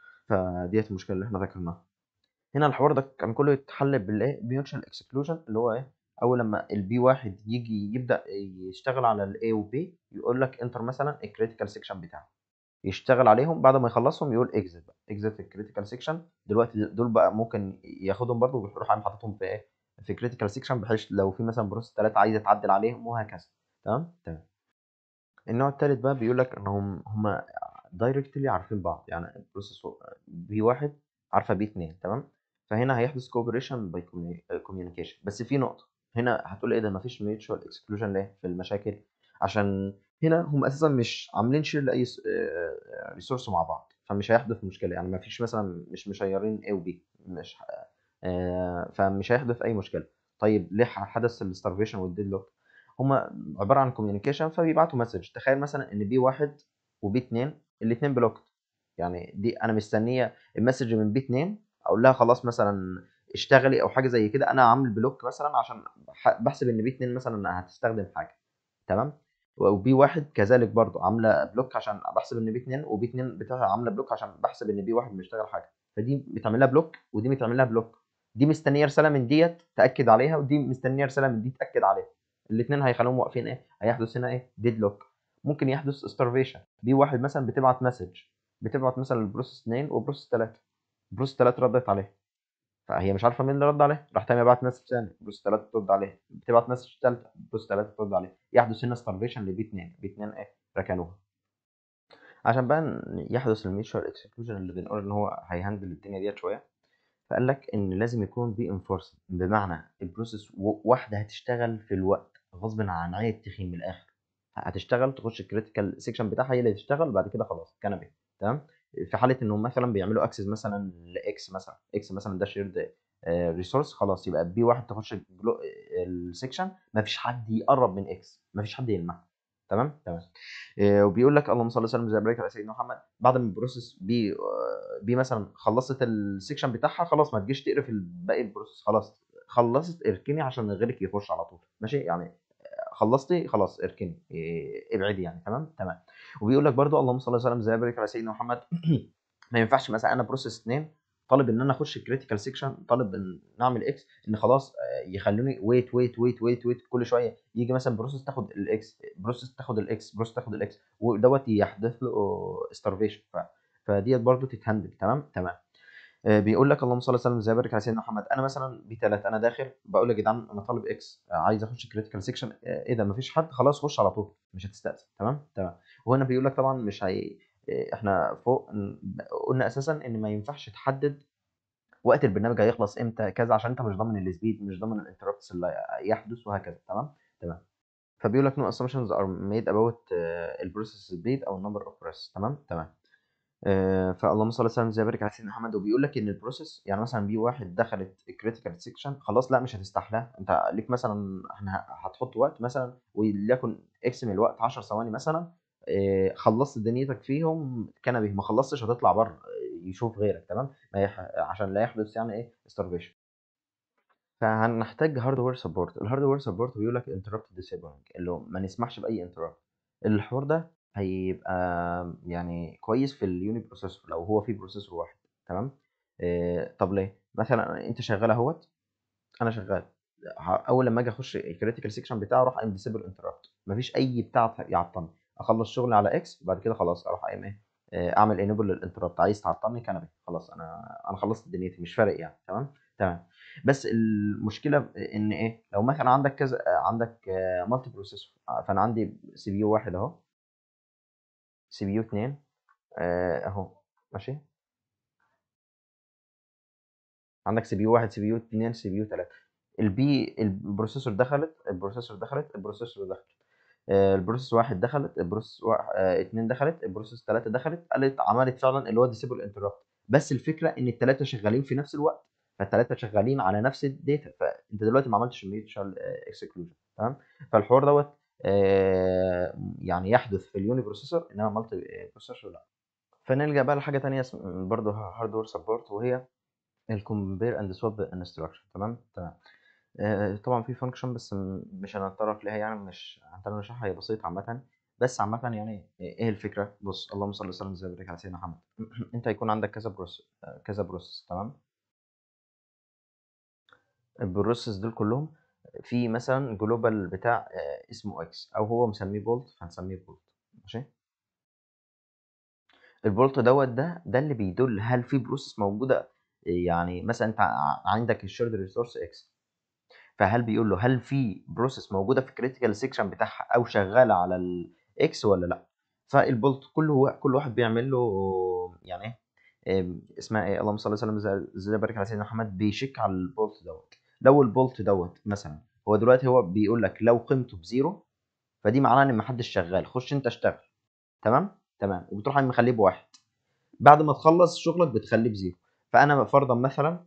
S1: فديت المشكله اللي احنا ذكرناها. هنا الحوار ده كان كله يتحل بالايه؟ بيوتشوال اكسكلوجن، اللي هو ايه؟ اول لما البي واحد يجي يبدا يشتغل على الاي وبي، يقول لك انتر مثلا الكريتيكال سيكشن بتاعه، يشتغل عليهم، بعد ما يخلصهم يقول اكزit بقى، اكزit الكريتيكال سيكشن. دلوقتي دول بقى ممكن ياخدهم برضو ويروح عامل حاططهم في ايه؟ في كريتيكال سيكشن، بحيث لو في مثلا بروسيس ثلاثه عايزه تعدل عليهم وهكذا. تمام تمام. النوع الثالث بقى بيقول لك انهم هم دايركتلي عارفين بعض، يعني البروسيس بي واحد عارفه بي اتنين. تمام، فهنا هيحدث كوبريشن باي كوميونيكيشن. بس في نقطه هنا هتقول ايه ده؟ مفيش ميوتشوال اكسكلوجن ليه في المشاكل؟ عشان هنا هم اساسا مش عاملين شير لاي ريسورس مع بعض، فمش هيحدث مشكله. يعني مفيش مثلا مش مشيرين A و B، مش آه، فمش هيحدث اي مشكله. طيب ليه حدث الستارفيشن والديدلوك؟ هما عباره عن كوميونيكيشن، فبيبعتوا مسج. تخيل مثلا ان بي واحد وبي اتنين الاثنين بلوكت، يعني دي انا مستنيه المسج من بي اتنين اقول لها خلاص مثلا اشتغلي او حاجه زي كده، انا عامل بلوك مثلا عشان ح- بحسب ان بي اتنين مثلا هتستخدم حاجه. تمام، وبي واحد كذلك برضو عامله بلوك عشان بحسب ان بي اتنين، وبي اتنين بتاعها عامله بلوك عشان بحسب ان بي واحد بيشتغل حاجه. فدي بتعمل لها بلوك ودي بتعمل لها بلوك، دي مستنيه رساله من ديت تاكد عليها ودي مستنيه رساله من دي تاكد عليها. الاثنين هيخلوهم واقفين ايه؟ هيحدث هنا ايه؟ ديدلوك. ممكن يحدث ستارفيشن. بي واحد مثلا بتبعت مسج، بتبعت مثلا لبروسيس اتنين وبروسيس تلاتة، بروسيس تلاتة ردت عليها، فهي مش عارفه مين اللي رد عليها، راح تاني بعت مسج ثاني بروسيس تلاتة ترد عليها، بتبعت مسج ثالثه بروسيس تلاتة ترد عليها، يحدث هنا ستارفيشن لبي اتنين، بي اتنين ايه؟ ركنوها. عشان بقى يحدث الميوتشوال اكسكلوجن اللي بنقول ان هو هيهندل الدنيا ديت شويه، فقال لك ان لازم يكون بي انفورس، بمعنى البروسيس واحده هتشتغل في الوقت غصب عن عين التخين من الاخر، هتشتغل تخش الكريتيكال سيكشن بتاعها هي اللي تشتغل، بعد كده خلاص كنبه. تمام، في حاله انهم مثلا بيعملوا اكسس مثلا لاكس، مثلا اكس مثلا ده شيرد ريسورس، خلاص يبقى بي واحد تخش السيكشن، ما فيش حد يقرب من اكس، ما فيش حد يلمح. تمام تمام. آه، وبيقول لك اللهم صل وسلم زي بريك على سيدنا محمد، بعد ما البروسيس بي آه، بي مثلا خلصت السكشن بتاعها، خلاص ما تجيش تقرف باقي البروسيس، خلاص خلصت اركني عشان غيرك يخش على طول، ماشي يعني خلصتي خلاص اركني إيه، ابعدي يعني. تمام تمام. وبيقول لك برضو اللهم صل وسلم زي بارك على سيدنا محمد. ما ينفعش مثلا انا بروسيس اتنين طالب ان انا اخش كريتيكال سيكشن، طالب ان نعمل اكس، ان خلاص آه، يخلوني ويت ويت ويت ويت ويت كل شويه يجي مثلا بروسيس تاخد الاكس، بروسيس تاخد الاكس، بروسيس تاخد الاكس، ودوت يحدث له ستارفيشن. ف فديت برضو تتهندل. تمام تمام. آه، بيقول لك اللهم صل وسلم زي بارك على سيدنا محمد. انا مثلا بي ثلاثة، انا داخل بقول يا جدعان انا طالب اكس، آه، عايز اخش كريتيكال سيكشن، ايه ده مفيش حد، خلاص خش على طول مش هتستأذن. تمام تمام. وهنا بيقول لك طبعا مش هي آه، احنا فوق ن- قلنا اساسا ان ما ينفعش تحدد وقت البرنامج هيخلص امتى كذا، عشان انت مش ضامن السبيد، مش ضامن الانتربتس اللي يحدث وهكذا. تمام تمام. فبيقول لك no assumptions are made about uh, البروسيس speed او number of process. تمام تمام. آه، فاللهم صل وسلم زي بارك على سيدنا محمد. وبيقول لك ان البروسيس يعني مثلا بي واحد دخلت الكريتيكال سيكشن خلاص، لا مش هتستحلاها، انت ليك مثلا احنا هتحط وقت مثلا وليكن اكس من الوقت عشر ثواني مثلا، آه، خلصت دنيتك فيهم كان به، ما خلصتش هتطلع بره آه، يشوف غيرك. تمام. ما يح... عشان لا يحدث يعني ايه starvation. فهنحتاج هاردوير سبورت. الهاردوير سبورت بيقول لك انتربت ديسيبلينج، اللي هو ما نسمحش باي انتربت. الحوار ده هيبقى يعني كويس في اليوني بروسيسور لو هو في بروسيسور واحد. تمام. إيه طب ليه مثلا انت شغال اهوت، انا شغال، ه- اول لما اجي اخش الكريتيكال سيكشن بتاعه اروح قايم ديسيبل انتربت، مفيش اي بتاع يعطلني، اخلص شغلي على اكس وبعد كده خلاص اروح قايم ايه آه، اعمل انيبل للانتربت، عايز تعطلني كنبه خلاص، انا انا خلصت دنيتي مش فارق يعني. تمام تمام. بس المشكله ان ايه لو مثلا عندك كذا آه، عندك مالتي بروسيسور، فانا عندي سي بي يو واحد اهو، سي بي يو اتنين آه، اهو ماشي، عندك سي بي يو واحد، سي بي يو اتنين، سي بي يو تلاتة. البي البروسيسور دخلت، البروسيسور دخلت، البروسيسور دخلت، آه، البروسيس واحد دخلت، البروسيس واحد آه، اتنين دخلت، البروسيس تلاتة دخلت، قالت عملت فعلا اللي هو ديسيبل انتربت. بس الفكره ان التلاته شغالين في نفس الوقت، فالتلاته شغالين على نفس الداتا، فانت دلوقتي ما عملتش ميوتشال اكسكلوجن. تمام. فالحوار دوت آه، يعني يحدث في اليوني بروسيسور، انما مالتي بروسيسور لا. فنلجا بقى لحاجه تانيه برضه هاردوير سبورت، وهي الكومبير اند سواب انستراكشن. تمام تمام. آه، طبعا في فانكشن بس م- مش هنتطرق ليها يعني، مش هنتطرق نشرحها، هي بسيطه عامه. بس عامه يعني ايه الفكره؟ بص اللهم صل وسلم زي ما بارك على سيدنا محمد. انت هيكون عندك كذا بروسيس، كذا بروسيس. تمام. البروسيس دول كلهم في مثلا جلوبال بتاع آه، اسمه اكس، او هو مسميه بولت فهنسميه بولت. ماشي. البولت دوت ده ده اللي بيدل هل في بروسيس موجوده، يعني مثلا انت ع- عندك الشيرد ريسورس اكس، فهل بيقول له هل في بروسيس موجوده في الكريتيكال سيكشن بتاعها او شغاله على الاكس ولا لا. فالبولت كل هو كل واحد بيعمل له يعني ايه إيه اسمها ايه اللهم صل وسلم زي زي بارك على سيدنا محمد، بيشيك على البولت دوت. لو البولت دوت مثلا هو دلوقتي هو بيقول لك لو قيمته بزيرو، فدي معناها ان محدش شغال، خش انت اشتغل. تمام تمام. وبتروح مخليه بواحد، بعد ما تخلص شغلك بتخليه بزيرو. فانا فرضا مثلا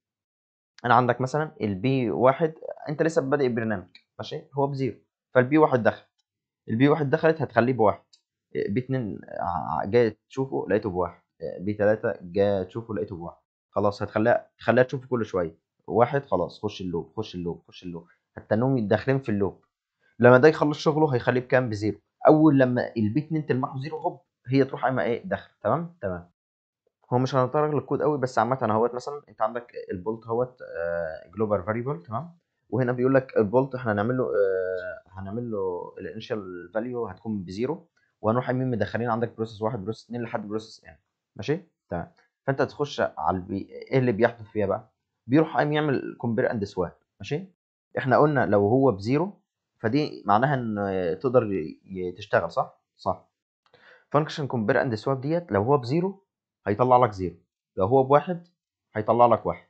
S1: انا عندك مثلا البي واحد، انت لسه بادئ البرنامج ماشي، هو بزيرو، فالبي واحد دخل، البي واحد دخلت هتخليه بواحد، بي اتنين ع- جاي تشوفه لقيته بواحد، بي تلاتة جاي تشوفه لقيته بواحد، خلاص هتخليها تخليها تشوفه كل شويه واحد، خلاص خش اللوب خش اللوب خش اللوب، حتى انهم داخلين في اللوب. لما ده يخلص شغله هيخليه بكام؟ بزيرو. اول لما البي اتنين تلمحه زيرو هوب هي تروح قايمه ايه داخل. تمام تمام. هو مش هنتطرق للكود قوي، بس عامه اهوت مثلا انت عندك البولت اهوت جلوبال فاريبل. تمام. وهنا بيقول لك البولت احنا هنعمل له آه، هنعمل له الانيشال فاليو هتكون بزيرو، وهنروح قايمين مدخلين عندك بروسيس واحد بروسيس اتنين لحد بروسيس ان. ماشي تمام. فانت تخش على البي... ايه اللي بيحدث فيها بقى؟ بيروح قايم يعمل كومبير اند سواب. ماشي. احنا قلنا لو هو بزيرو فدي معناها ان تقدر ي- ي- تشتغل صح صح. فانكشن كومبير اند سواب ديت لو هو بزيرو هيطلع لك زيرو، لو هو بواحد هيطلع لك واحد.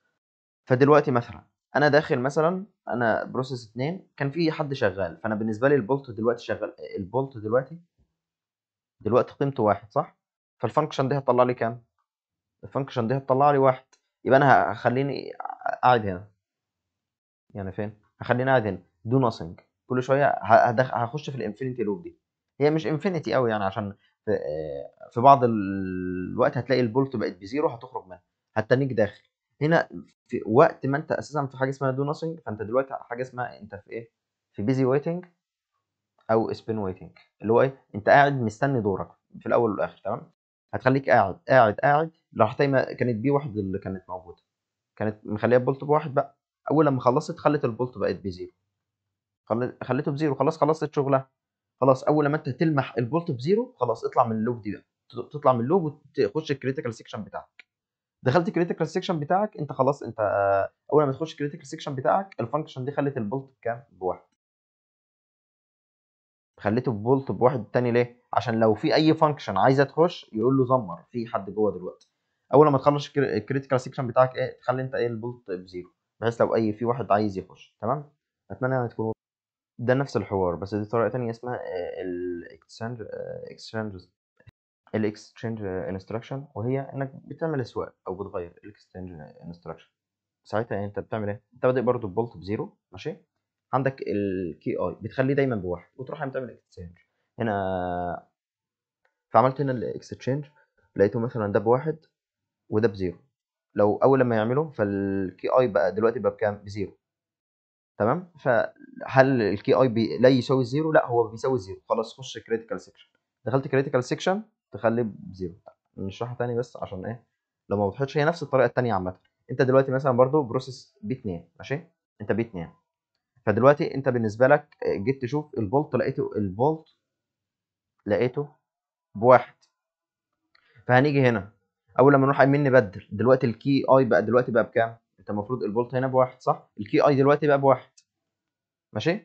S1: فدلوقتي مثلا انا داخل مثلا انا بروسيس اتنين كان في حد شغال، فانا بالنسبه لي البولت دلوقتي شغال، البولت دلوقتي دلوقتي قيمته واحد صح. فالفانكشن دي هتطلع لي كام؟ الفانكشن دي هتطلع لي واحد. يبقى انا هخليني قاعد هنا، يعني فين هخليني قاعد هنا دو ناثينج، كل شويه ه- هدخ... هخش في الانفينيتي لوب دي. هي مش انفينيتي قوي يعني، عشان في, آه، في بعض الوقت هتلاقي البولت بقت بزيرو هتخرج منها هتنيك داخل، هنا في وقت ما انت اساسا في حاجه اسمها دو ناثينج، فانت دلوقتي حاجه اسمها انت في ايه، في بيزي ويتنج او سبين ويتنج، اللي هو ايه، انت قاعد مستني دورك في الاول والاخر. تمام، هتخليك قاعد قاعد قاعد راح ما كانت بي واحد اللي كانت موجوده، كانت مخليها البولت بواحد بقى، اول لما خلصت خلت البولت بقت بزيرو، خل- خليته بزيرو، خلاص خلصت شغلها. خلاص اول لما انت تلمح البولت بزيرو خلاص اطلع من اللوب دي بقى، ت- تطلع من اللوب وتخش الكريتيكال سيكشن بتاعك. دخلت الكريتيكال سيكشن بتاعك انت خلاص، انت اول ما تخش الكريتيكال سيكشن بتاعك الفانكشن دي خلت البولت بكام، بواحد. خليته بفولت بواحد تاني ليه؟ عشان لو في اي فانكشن عايزه تخش يقول له زمر في حد جوه دلوقتي. اول ما تخلص الكريتيكال سيكشن بتاعك ايه، تخلي انت ايه الفولت بزيرو، بحيث لو اي في واحد عايز يخش. تمام، اتمنى يعني تكون ده نفس الحوار، بس دي طريقه تانية اسمها الاكسشينج اكسشينج الاكسشينج انستراكشن، وهي انك بتعمل سواب او بتغير الاكسشينج انستراكشن. ساعتها انت بتعمل ايه، انت بادئ برضو بفولت بزيرو، ماشي، عندك الكي اي بتخليه دايما بواحد، وتروح عم تعمل اكسشينج هنا. فعملت هنا الاكسشينج، لقيته مثلا ده بواحد وده بزيرو، لو اول لما يعمله فالكي اي بقى دلوقتي بقى بكام، بزيرو. تمام، فهل الكي اي بي لا يساوي زيرو؟ لا، هو بيساوي زيرو. خلاص خش كريتيكال سيكشن، دخلت كريتيكال سيكشن تخليه بزيرو. نشرحها تاني بس عشان ايه لو ما وضحتش، هي نفس الطريقه التانيه عامه. انت دلوقتي مثلا برضو بروسيس بي اتنين، ماشي، انت بي اتنين، فدلوقتي انت بالنسبه لك جيت تشوف الفولت، لقيته الفولت لقيته بواحد. فهنيجي هنا اول لما نروح قايمين نبدل، دلوقتي الكي اي بقى دلوقتي بقى بكام، انت المفروض الفولت هنا بواحد صح، الكي اي دلوقتي بقى بواحد، ماشي.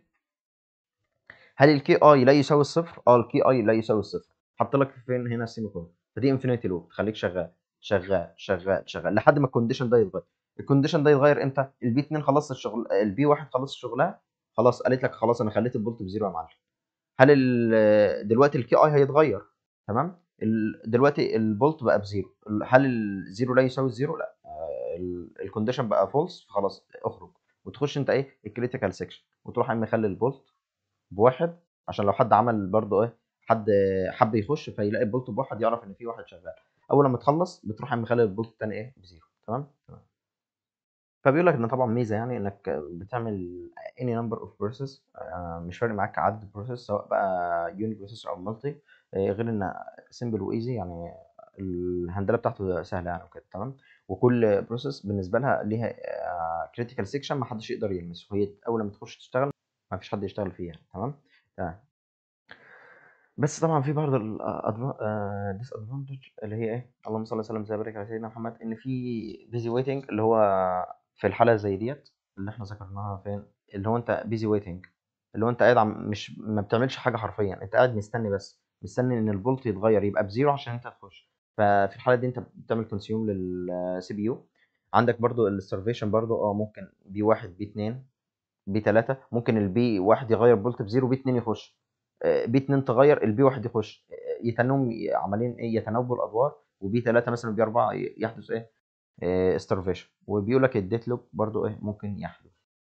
S1: هل الكي اي لا يساوي الصفر؟ اه الكي اي لا يساوي الصفر. حط لك فين هنا السيمي كولون، فدي انفينيتي لوب تخليك شغال شغال شغال شغال لحد ما الكونديشن ده يتغير. الكونديشن ده يتغير امتى؟ البي اتنين خلصت الشغل، البي واحد خلص شغلها، خلاص قالت لك خلاص انا خليت الفولت بزيرو يا معلم. هل ال- دلوقتي الكي اي هيتغير؟ تمام، ال- دلوقتي الفولت بقى بزيرو، هل الزيرو لا يساوي الزيرو؟ لا، الكونديشن بقى فولس، خلاص اخرج وتخش انت ايه الكريتيكال سيكشن، وتروح عم مخلي الفولت بواحد، عشان لو حد عمل برضه ايه، حد حب يخش فيلاقي البولت بواحد يعرف ان في واحد شغال. اول لما تخلص بتروح عم مخلي البولت الثاني ايه، بزيرو. تمام تمام. فبيقول لك ان طبعا ميزه يعني انك بتعمل any number of process، آه، مش فارق معاك عدد بروسيس سواء بقى يوني بروسيس او مالتي، غير ان سيمبل وايزي يعني الهندله بتاعته سهله يعني وكده. تمام، وكل بروسيس بالنسبه لها ليها كريتيكال سيكشن ما حدش يقدر يلمسه، هي اول لما تخش تشتغل ما فيش حد يشتغل فيها يعني. تمام تمام. بس طبعا في بعض الديس ادفانتج اللي هي ايه، اللهم صل وسلم زي بارك على سيدنا محمد، ان في بيزي ويتنج اللي هو في الحاله زي ديت اللي احنا ذكرناها فين، اللي هو انت بيزي ويتنج، اللي هو انت قاعد عم مش ما بتعملش حاجه حرفيا، انت قاعد مستني بس، مستني ان الفولت يتغير يبقى بزيرو عشان انت تخش. ففي الحاله دي انت بتعمل كونسيوم للسي بي يو. عندك برضو السيرفيشن برضو اه ممكن بي واحد بي اتنين بي تلاتة، ممكن البي واحد يغير فولت بزيرو، بي اتنين يخش، آه، بي اتنين تغير البي واحد يخش، آه، يتنوم عمالين ايه، يتناوبوا الادوار، وبي تلاتة مثلا بي اربعة يحدث ايه، ستارفيشن. وبيقول لك الديت لوب برضو ايه ممكن يحدث.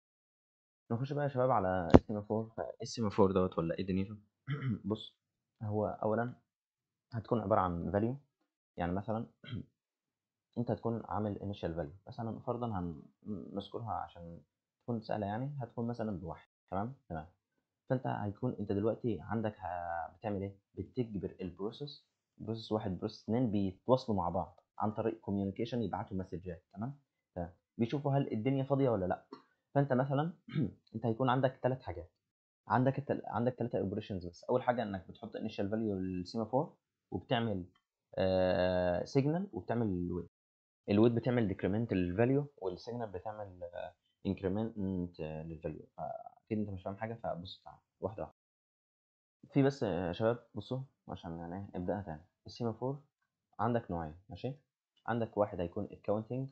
S1: نخش بقى يا شباب على السيمافور. السيمافور دوت ولا ايه دنيته؟ بص، هو اولا هتكون عباره عن فاليو، يعني مثلا انت هتكون عامل انيشال فاليو، مثلا فرضا هنذكرها عشان تكون سهله يعني، هتكون مثلا بواحد. تمام تمام. فانت هيكون انت دلوقتي عندك ه- بتعمل ايه، بتجبر البروسيس، بروسيس واحد بروسيس اتنين بيتواصلوا مع بعض عن طريق كوميونيكيشن، يبعتوا مسجات. تمام تمام، بيشوفوا هل الدنيا فاضيه ولا لا. فانت مثلا انت هيكون عندك ثلاث حاجات، عندك التل... عندك ثلاثه اوبريشنز بس. اول حاجه انك بتحط انيشال فاليو للسيمافور، وبتعمل آه سيجنال، وبتعمل الويت. الويت بتعمل ديكريمنت للفاليو، والسيجنال بتعمل انكريمنت للفاليو. فاكيد انت مش فاهم حاجه، فبص تعالى واحده واحده. في بس يا شباب بصوا عشان يعني إيه، ابدأها تاني. السيمافور عندك نوعين، ماشي. عندك واحد هيكون الكاونتنج،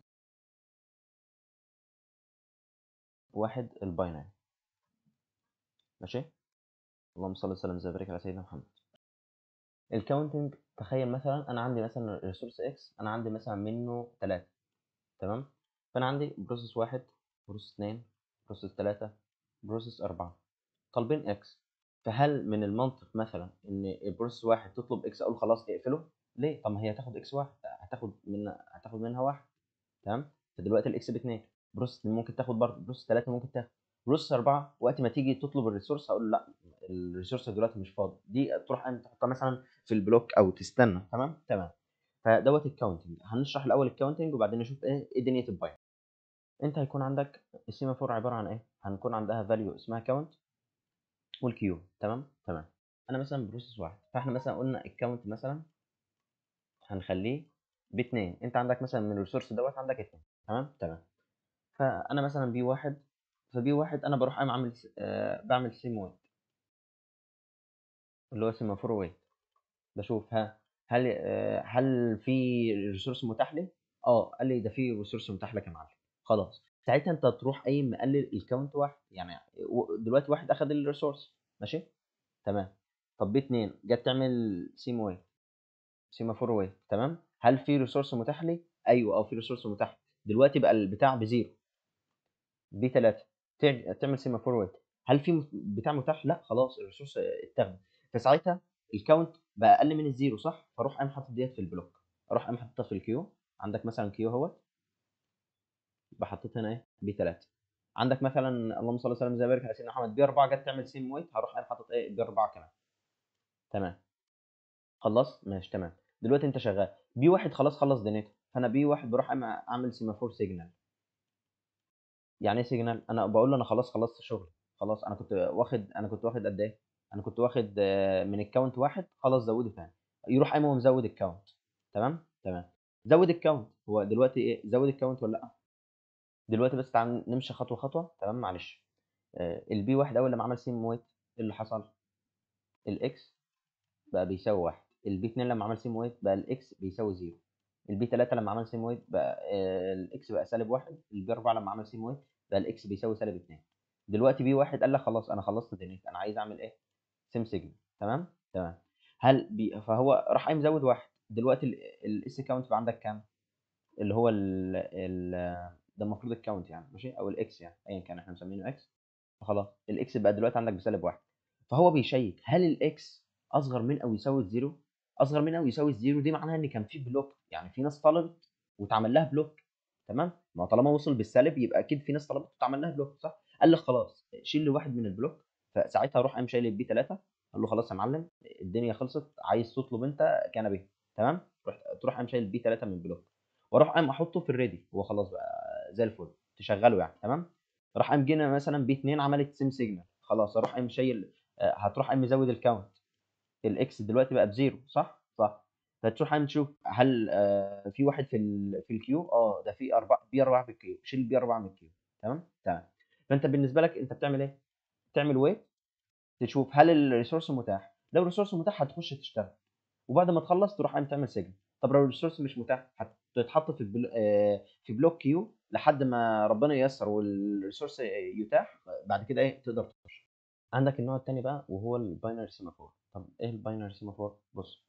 S1: واحد الباينري، ماشي. اللهم صل وسلم زي بارك على سيدنا محمد. الكاونتنج، تخيل مثلا انا عندي مثلا ريسورس اكس، انا عندي مثلا منه ثلاثة. تمام، فانا عندي بروسيس واحد، بروسيس اتنين، بروسيس تلاتة، بروسيس أربعة، طالبين اكس. فهل من المنطق مثلا ان البروسيس واحد تطلب اكس اقول خلاص اقفله؟ ليه؟ طب ما هي هتاخد اكس واحد، هتاخد من هتاخد منها واحد. تمام، فدلوقتي الاكس ب اتنين، بروسيس اتنين ممكن تاخد برضه، بروسيس تلاتة ممكن تاخد، بروسيس اربعة وقت ما تيجي تطلب الريسورس هقول له لا الريسورس دلوقتي مش فاضي، دي تروح انت تحطها مثلا في البلوك او تستنى. تمام تمام. فدوت الكاونتنج. هنشرح الاول الكاونتنج وبعدين نشوف ايه ايه دنيا الباينري. انت هيكون عندك السيمافور عباره عن ايه؟ هنكون عندها فاليو اسمها كاونت والكيو. تمام تمام. انا مثلا بروسيس واحد، فاحنا مثلا قلنا الكاونت مثلا هنخليه باتنين، انت عندك مثلا من الريسورس دوت عندك اتنين. تمام تمام. فانا مثلا بي واحد، فبي واحد انا بروح قايم عامل آه بعمل سيم ويت اللي هو سيمافور ويت، بشوف ها هل آه هل في ريسورس متاح لي؟ اه قال لي ده في ريسورس متاح لك يا معلم. خلاص ساعتها انت تروح قايم مقلل الكاونت واحد، يعني و- دلوقتي واحد اخد الريسورس ماشي. تمام. طب بي اتنين جت تعمل سيم ويت سيمافور ويت. تمام. هل في ريسورس متاح لي؟ ايوه اه في ريسورس متاح. دلوقتي بقى البتاع بزيرو. بي تلاتة تع- تعمل سيمافور ويت، هل في م- بتاع متاح؟ لا خلاص الريسورس اتاخد. فساعتها الكاونت بقى اقل من الزيرو صح، فاروح قايم حاطط ديت في البلوك، اروح قايم حاططها في الكيو. عندك مثلا كيو اهوت، بحطيت هنا ايه بي تلاتة. عندك مثلا اللهم صل وسلم زي بارك على سيدنا محمد بي اربعة جت تعمل سيم ويت، هروح قايم حاطط ايه بي اربعة كمان. تمام. خلصت ماشي تمام. دلوقتي انت شغال بي واحد خلاص خلص دنيته، فانا بي واحد بروح قايم اعمل سيمافور سيجنال. يعني ايه سيجنال؟ انا بقول له انا خلاص خلصت شغل، خلاص انا كنت واخد انا كنت واخد قد ايه؟ انا كنت واخد آه، من الكاونت واحد، خلاص زوده تاني. يروح قايم هو مزود الكاونت. تمام تمام. زود الكاونت، هو دلوقتي ايه زود الكاونت ولا لا؟ دلوقتي بس تعال نمشي خطوه خطوه. تمام معلش. آه، البي واحد اول لما عمل سيم ويت ايه اللي حصل؟ الاكس بقى بيساوي واحد. البي اتنين لما عمل سيم ويت بقى الاكس بيساوي زيرو. البي تلاتة لما عمل سيم ويت بقى آه، الاكس بقى سالب واحد. البي اربعة لما عمل سيم ويت بقى الاكس بيساوي سالب اتنين. دلوقتي بي واحد قال لك خلاص انا خلصت دنيتي، انا عايز اعمل ايه؟ سيم سيجنال. تمام تمام. هل بي فهو راح قايم مزود واحد. دلوقتي الاس كاونت بقى عندك كام؟ اللي هو ال ال ده المفروض الكاونت يعني ماشي، او الاكس يعني ايا كان احنا مسمينه اكس. فخلاص الاكس بقى دلوقتي عندك بسالب واحد. فهو بيشيك هل الاكس اصغر من او يساوي الزيرو. اصغر من او يساوي الزيرو دي معناها ان كان في بلوك، يعني في ناس طلبت واتعمل لها بلوك. تمام. ما هو طالما وصل بالسالب يبقى اكيد في ناس طلبت واتعمل لها بلوك صح. قال لك خلاص شيل لي واحد من البلوك. فساعتها اروح قايم شايل البي تلاتة، قال له خلاص يا معلم الدنيا خلصت، عايز تطلب انت كان به. تمام. تروح تروح قايم شايل البي تلاتة من البلوك، واروح قايم احطه في الريدي، هو خلاص بقى زي الفل تشغله يعني. تمام. راح قام جينا مثلا بي اتنين عملت سيم سيجنال، خلاص اروح قايم شايل آه، هتروح قايم مزود الكاونت. الاكس دلوقتي بقى بزيرو صح صح. فتروح قايم تشوف هل آه، في واحد في ال في الكيو، اه ده في اربعه بي اربعه في الكيو، شيل بي اربعه من الكيو. تمام تمام. فانت بالنسبه لك انت بتعمل ايه؟ تعمل ويت تشوف هل الريسورس متاح، لو الريسورس متاح هتخش تشتغل، وبعد ما تخلص تروح قايم تعمل سيجن. طب لو الريسورس مش متاح هتتحط في البلو... آه، في بلوك كيو لحد ما ربنا ييسر والريسورس يتاح، بعد كده ايه تقدر تخش. عندك النوع التاني بقى وهو الباينري سيمافور. طب ايه الباينري سيمافور؟ بص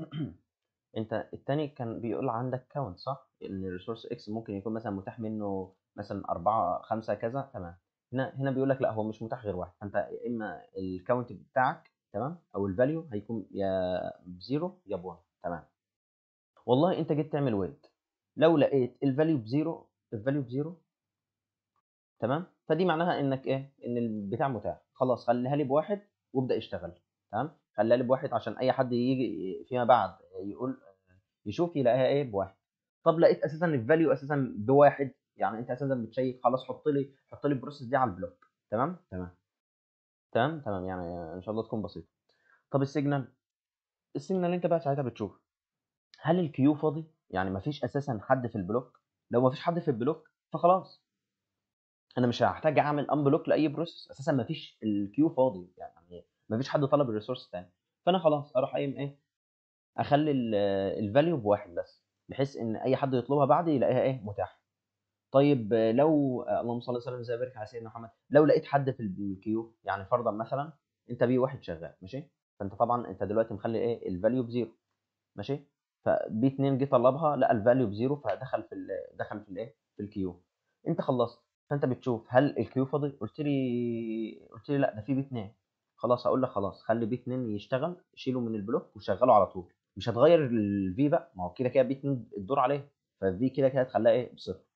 S1: انت التاني كان بيقول عندك كاونت صح، ان الريسورس اكس ممكن يكون مثلا متاح منه مثلا اربعة خمسة كذا. تمام. هنا هنا بيقول لك لا هو مش متاح غير واحد، فانت يا اما الكاونت بتاعك تمام او الفاليو هيكون يا بزيرو يا بواحد. تمام. والله انت جيت تعمل ويت، لو لقيت الفاليو بزيرو، الفاليو بزيرو تمام، فدي معناها انك ايه ان البتاع متاح، خلاص خليها لي بواحد وابدا اشتغل. تمام. خليها لي بواحد عشان اي حد يجي فيما بعد يقول يشوف يلاقيها ايه بواحد. طب لقيت اساسا الفاليو اساسا بواحد، يعني انت اساسا بتشيك خلاص حط لي حط لي البروسيس دي على البلوك. تمام تمام تمام تمام يعني ان شاء الله تكون بسيطه. طب السيجنال، السيجنال انت بقى ساعتها بتشوف هل الكيو فاضي، يعني مفيش اساسا حد في البلوك. لو مفيش حد في البلوك فخلاص انا مش هحتاج اعمل ان بلوك لاي بروسيس، اساسا مفيش الكيو فاضي يعني مفيش حد طلب الريسورس تاني. فانا خلاص اروح قايم ايه اخلي الفاليو بواحد بس، بحيث ان اي حد يطلبها بعدي يلاقيها ايه متاحه. طيب آه، لو آه، اللهم صل وسلم زي بارك على سيدنا محمد، لو لقيت حد في الكيو، يعني فرضا مثلا انت بي واحد شغال ماشي، فانت طبعا انت دلوقتي مخلي ايه الفاليو بزيرو ماشي، فبي اتنين جه طلبها لقى الفاليو بزيرو فدخل في ال دخل في الايه في الكيو. انت خلصت، فانت بتشوف هل الكيو فاضي، قلت لي قلت لي لا ده في بي اتنين، خلاص هقول لك خلاص خلي بي اتنين يشتغل، شيله من البلوك وشغله على طول، مش هتغير الفي بقى، ما هو كده كده بي اتنين الدور عليه، فالفي كده كده هتخليها ايه بصفر.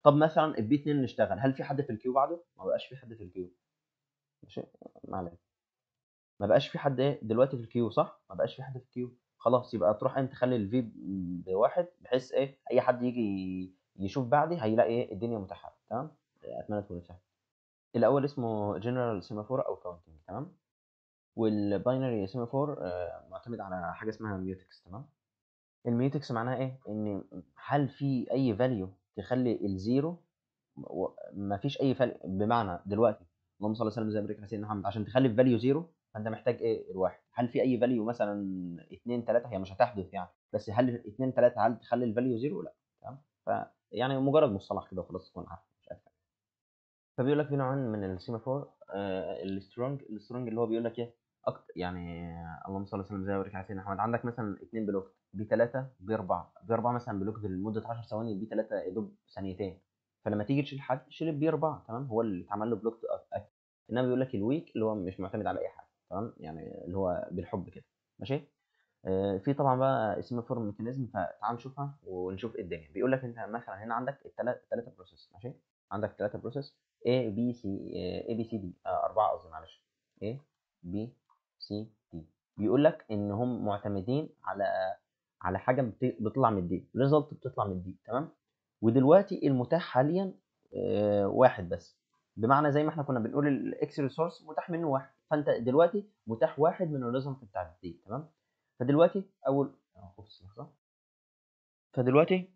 S1: طب مثلا البي اتنين اشتغل، هل في حد في الكيو بعده؟ ما بقاش في حد في الكيو. ماشي، ما علينا. ما بقاش في حد ايه دلوقتي في الكيو، صح؟ ما بقاش في حد في الكيو، خلاص. يبقى تروح انت تخلي الفي بواحد، بحيث ايه اي حد يجي يشوف بعدي هيلاقي ايه الدنيا متاحه. تمام، اتمنى تكون فاهم. الاول اسمه جنرال سيمافور او كاونتنج، تمام. والباينري سيمافور معتمد على حاجه اسمها ميوتكس، تمام. الميوتكس معناها ايه؟ ان هل في اي فاليو تخلي الزيرو و- مفيش اي فرق. بمعنى دلوقتي اللهم صل وسلم زي ما بارك على سيدنا محمد، عشان تخلي الفاليو زيرو فانت محتاج ايه؟ الواحد. هل في اي فاليو مثلا اتنين تلاتة؟ هي مش هتحدث يعني، بس هل اتنين تلاتة هل تخلي الفاليو زيرو؟ لا. تمام. ف يعني مجرد مصطلح كده وخلاص تكون عارف، مش اكتر. فبيقول لك في نوعين من السيمافور. آه السترونج السترونج اللي هو بيقول لك ايه اكتر يعني. اللهم صل وسلم زي ما بارك على سيدنا محمد، عندك مثلا اتنين بلوك، بي تلاتة بي اربعة. بي اربعة مثلا بلوك لمده عشر ثواني، بي تلاتة يا دوب ثانيتين. فلما تيجي تشيل حد شيل البي اربعة، تمام، هو اللي اتعمل له بلوك اكتر. انما بيقول لك الويك اللي هو مش معتمد على اي حاجه، تمام، يعني اللي هو بالحب كده. ماشي. آه في طبعا بقى سيمافور ميكانيزم، فتعال نشوفها ونشوف ايه الدنيا. بيقول لك انت مثلا هنا عندك الثلاثه الثلاثه بروسيس، ماشي. عندك ثلاثه بروسيس A B C A B C D، آه أربعة قصدي، معلش. A B C D. بيقول لك إن هم معتمدين على على حاجة بت- بتطلع من الدي، ريزلت بتطلع من الدي، تمام. ودلوقتي المتاح حاليا آه واحد بس. بمعنى زي ما احنا كنا بنقول الاكس ريسورس متاح منه واحد، فانت دلوقتي متاح واحد من الريزلت بتاع الدي، تمام. فدلوقتي اول آه، أوبس، لحظة. فدلوقتي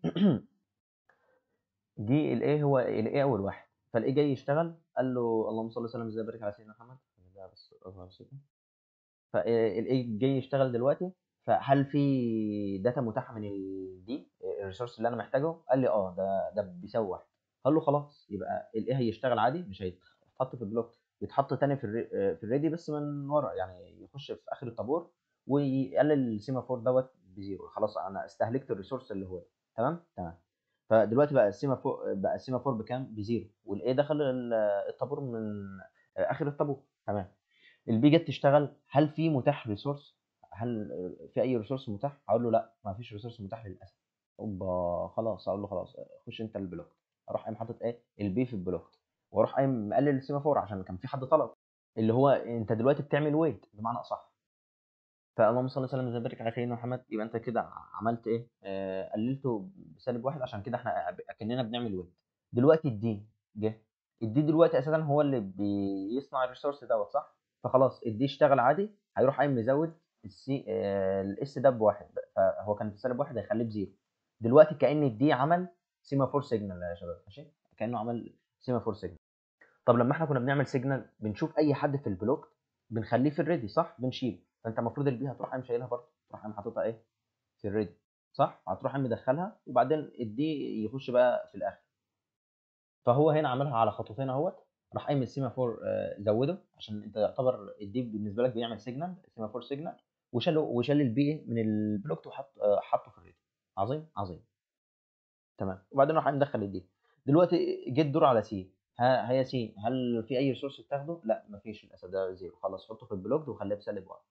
S1: جه الايه هو الايه اول واحد. فالايه جاي يشتغل، قال له اللهم صل وسلم وزد وبارك على سيدنا محمد. ده بس اظهر صوته. فالايه جاي يشتغل دلوقتي. فهل في داتا متاحه من الدي الريسورس اللي انا محتاجه؟ قال لي اه، ده ده بيساوي واحد. قال له خلاص، يبقى الايه هيشتغل عادي، مش هيتحط في البلوك، يتحط تاني في الري... في الريدي بس من ورا، يعني يخش في اخر الطابور ويقلل السيمافور دوت بزيرو. خلاص انا استهلكت الريسورس اللي هو ده. تمام تمام. فدلوقتي بقى السيمافور بقى السيمافور بكام؟ بزيرو، والايه دخل ال- الطابور من اخر الطابور، تمام. البي جت تشتغل، هل في متاح ريسورس؟ هل في اي ريسورس متاح؟ اقول له لا، ما فيش ريسورس متاح للاسف. اوبا، خلاص اقول له خلاص خش انت البلوك. اروح قايم حاطط ايه البي في البلوك، واروح قايم مقلل السيمافور عشان كان في حد طلب، اللي هو انت دلوقتي بتعمل ويت بمعنى اصح. فاللهم صل وسلم وبارك على سيدنا محمد. يبقى انت كده عملت ايه؟ آه قللته بسالب واحد، عشان كده احنا اكننا بنعمل ويت. دلوقتي الدي جه. الدي دلوقتي اساسا هو اللي بيصنع الريسورس دوت، صح؟ فخلاص الدي اشتغل عادي، هيروح قايم مزود السي آه الاس ده بواحد، فهو كان بسالب واحد هيخليه بزيرو. دلوقتي كان الدي عمل سيمافور سيجنال يا شباب، ماشي، كانه عمل سيمافور سيجنال. طب لما احنا كنا بنعمل سيجنال بنشوف اي حد في البلوك بنخليه في الريدي، صح؟ بنشيل. فانت المفروض البي هتروح قايم شايلها برضه، تروح قايم حاططها ايه في الريدي، صح؟ هتروح قايم مدخلها، وبعدين الدي يخش بقى في الاخر. فهو هنا عملها على خطوتين اهوت. راح قايم السيمافور آه، زوده، عشان انت يعتبر الدي بالنسبه لك بيعمل سيجنال، سيمافور سيجنال. وشاله وشال البي من البلوك وحط آه، حطه في الريدي. عظيم عظيم. تمام. وبعدين راح مدخل الدي. دلوقتي جه الدور على سي. ها هي سي، هل في اي ريسورس بتاخده؟ لا مفيش للاسف، ده زيرو. خلاص حطه في البلوك وخليه بسالب واحد.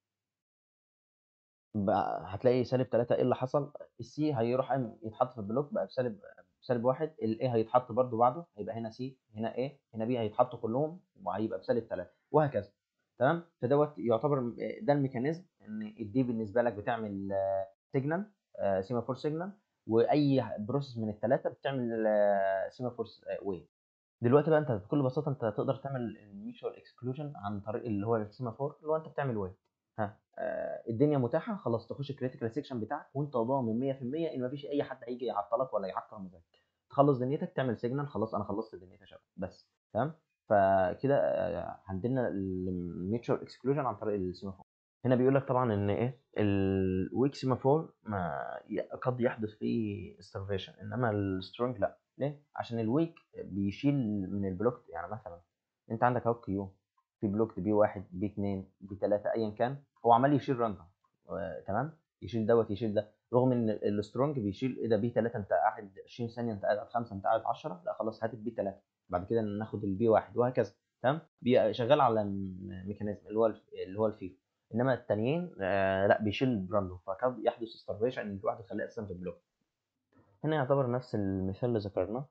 S1: بقى هتلاقي سالب ثلاثة. ايه اللي حصل؟ السي هيروح قايم يتحط في البلوك بقى بسالب بسالب واحد. الاي هيتحط برده بعده، هيبقى هنا سي هنا ايه هنا بي، هيتحطوا كلهم وهيبقى بسالب ثلاثة وهكذا. تمام. فدوت يعتبر ده الميكانيزم ان الدي بالنسبه لك بتعمل سيجنال، سيمافور سيجنال. واي بروسيس من الثلاثه بتعمل سيمافور ويف. دلوقتي بقى انت بكل بساطه انت تقدر تعمل الميوتشوال اكسكلوجن عن طريق اللي هو السيمافور، اللي هو انت بتعمل ويف. ها آه الدنيا متاحه، خلاص تخش الكريتيكال سيكشن بتاعك وانت ضامن مية في المية ان مفيش اي حد هيجي يعطلك ولا يعطل مزاجك. تخلص دنيتك تعمل سيجنال، خلاص انا خلصت دنيتي يا شباب بس. تمام. فكده آه عندنا الميوتشوال اكسكلوجن عن طريق السيمافور. هنا بيقول لك طبعا ان ايه الويك سيمافور ما ي- قد يحدث فيه starvation، انما السترونج لا. ليه؟ عشان الويك بيشيل من البلوك. يعني مثلا انت عندك اهو كيو في بلوك بي واحد بي اتنين بي تلاتة ايا كان، هو عمال يشيل راندوم. تمام. يشيل دوت يشيل ده، رغم ان السترونج بيشيل ايه ده بي تلاتة، انت قاعد عشرين ثانيه، انت قاعد خمسة، انت قاعد عشرة، لا خلاص هات البي تلاتة، بعد كده ناخد البي واحد وهكذا. تمام. بي- شغال على ميكانيزم اللي هو الف- اللي هو الفيفو. انما التانيين آه لا بيشيل براندو، فقد يحدث ستارفيشن ان الواحد يخليه اساسا في البلوك. هنا يعتبر نفس المثال اللي ذكرناه،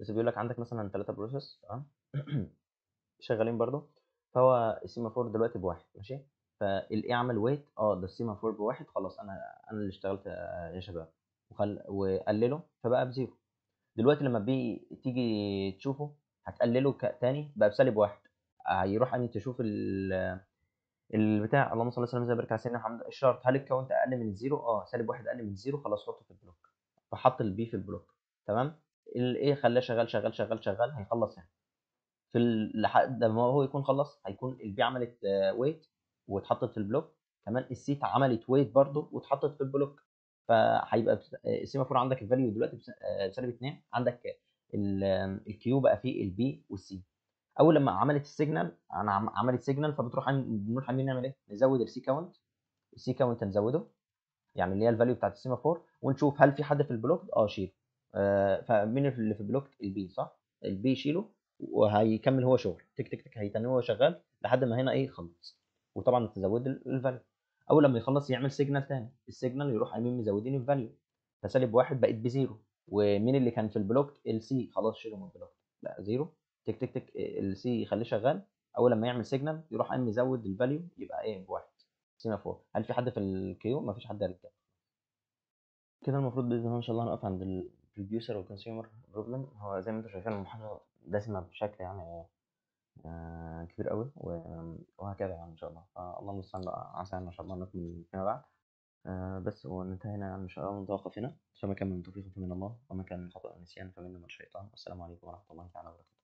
S1: بس بيقول لك عندك مثلا ثلاثة بروسيس تمام شغالين برضه، فهو السيمافور دلوقتي بواحد ماشي، فالايه عمل ويت، اه ده السيمافور بواحد، خلاص انا انا اللي اشتغلت آه، يا شباب، وخل... وقلله فبقى بزيرو. دلوقتي لما بي تيجي تشوفه هتقلله ك- تاني بقى بسالب واحد، هيروح انت تشوف ال- البتاع، اللهم صل على وسلم زي بارك على سيدنا محمد، الشرط هل الكاونت اقل من الزيرو؟ اه سالب واحد اقل من الزيرو، خلاص حطه في البلوك، فحط البي في البلوك تمام. الايه خلاه شغال شغال شغال شغال، هيخلص هنا في ال... لحد ما هو يكون خلص، هيكون البي عملت ويت واتحطت في البلوك، كمان السيت عملت ويت برضه واتحطت في البلوك، فهيبقى بس- آه، السيمافور عندك الفاليو دلوقتي بس- آه، بسالب اتنين، عندك ال- آه، الكيو بقى فيه البي والسي. اول لما عملت السيجنال، انا عم- عملت سيجنال، فبتروح عم- بنروح عاملين نعمل ايه؟ نزود السي كاونت، السي كاونت نزوده، يعني اللي هي الفاليو بتاعت السيمافور، ونشوف هل في حد في البلوك، اه شيله. آه فمين اللي في البلوك؟ البي صح، البي شيله، وهيكمل هو شغل تك تك تك، هيتني هو شغال لحد ما هنا ايه يخلص، وطبعا تزود الفاليو. اول لما يخلص يعمل سيجنال تاني، السيجنال يروح قايمين مزودين الفاليو، فسالب واحد بقت بزيرو. ومين اللي كان في البلوك؟ السي، خلاص شيله من البلوك، لا زيرو، تك تك تك، السي يخليه شغال، اول لما يعمل سيجنال يروح قايم مزود الفاليو، يبقى ايه؟ بواحد. سيمافور، هل في حد في الكيو؟ مفيش حد يا رجاله. كده المفروض باذن الله ان شاء الله هنقف عند البروديوسر والكونسيومر بروبلم. هو زي ما انتم شايفين المحاضره دسمه بشكل يعني آه كبير قوي، وهكذا يعني ان شاء الله، فالله المستعان بقى، عسى ان شاء الله نكمل فيما بعد. آه بس وننتهي هنا يعني ان شاء الله، نتوقف هنا، فما كان من توفيق فمن الله، وما كان من خطأ نسيان فمن من الشيطان. والسلام عليكم ورحمه الله تعالى وبركاته.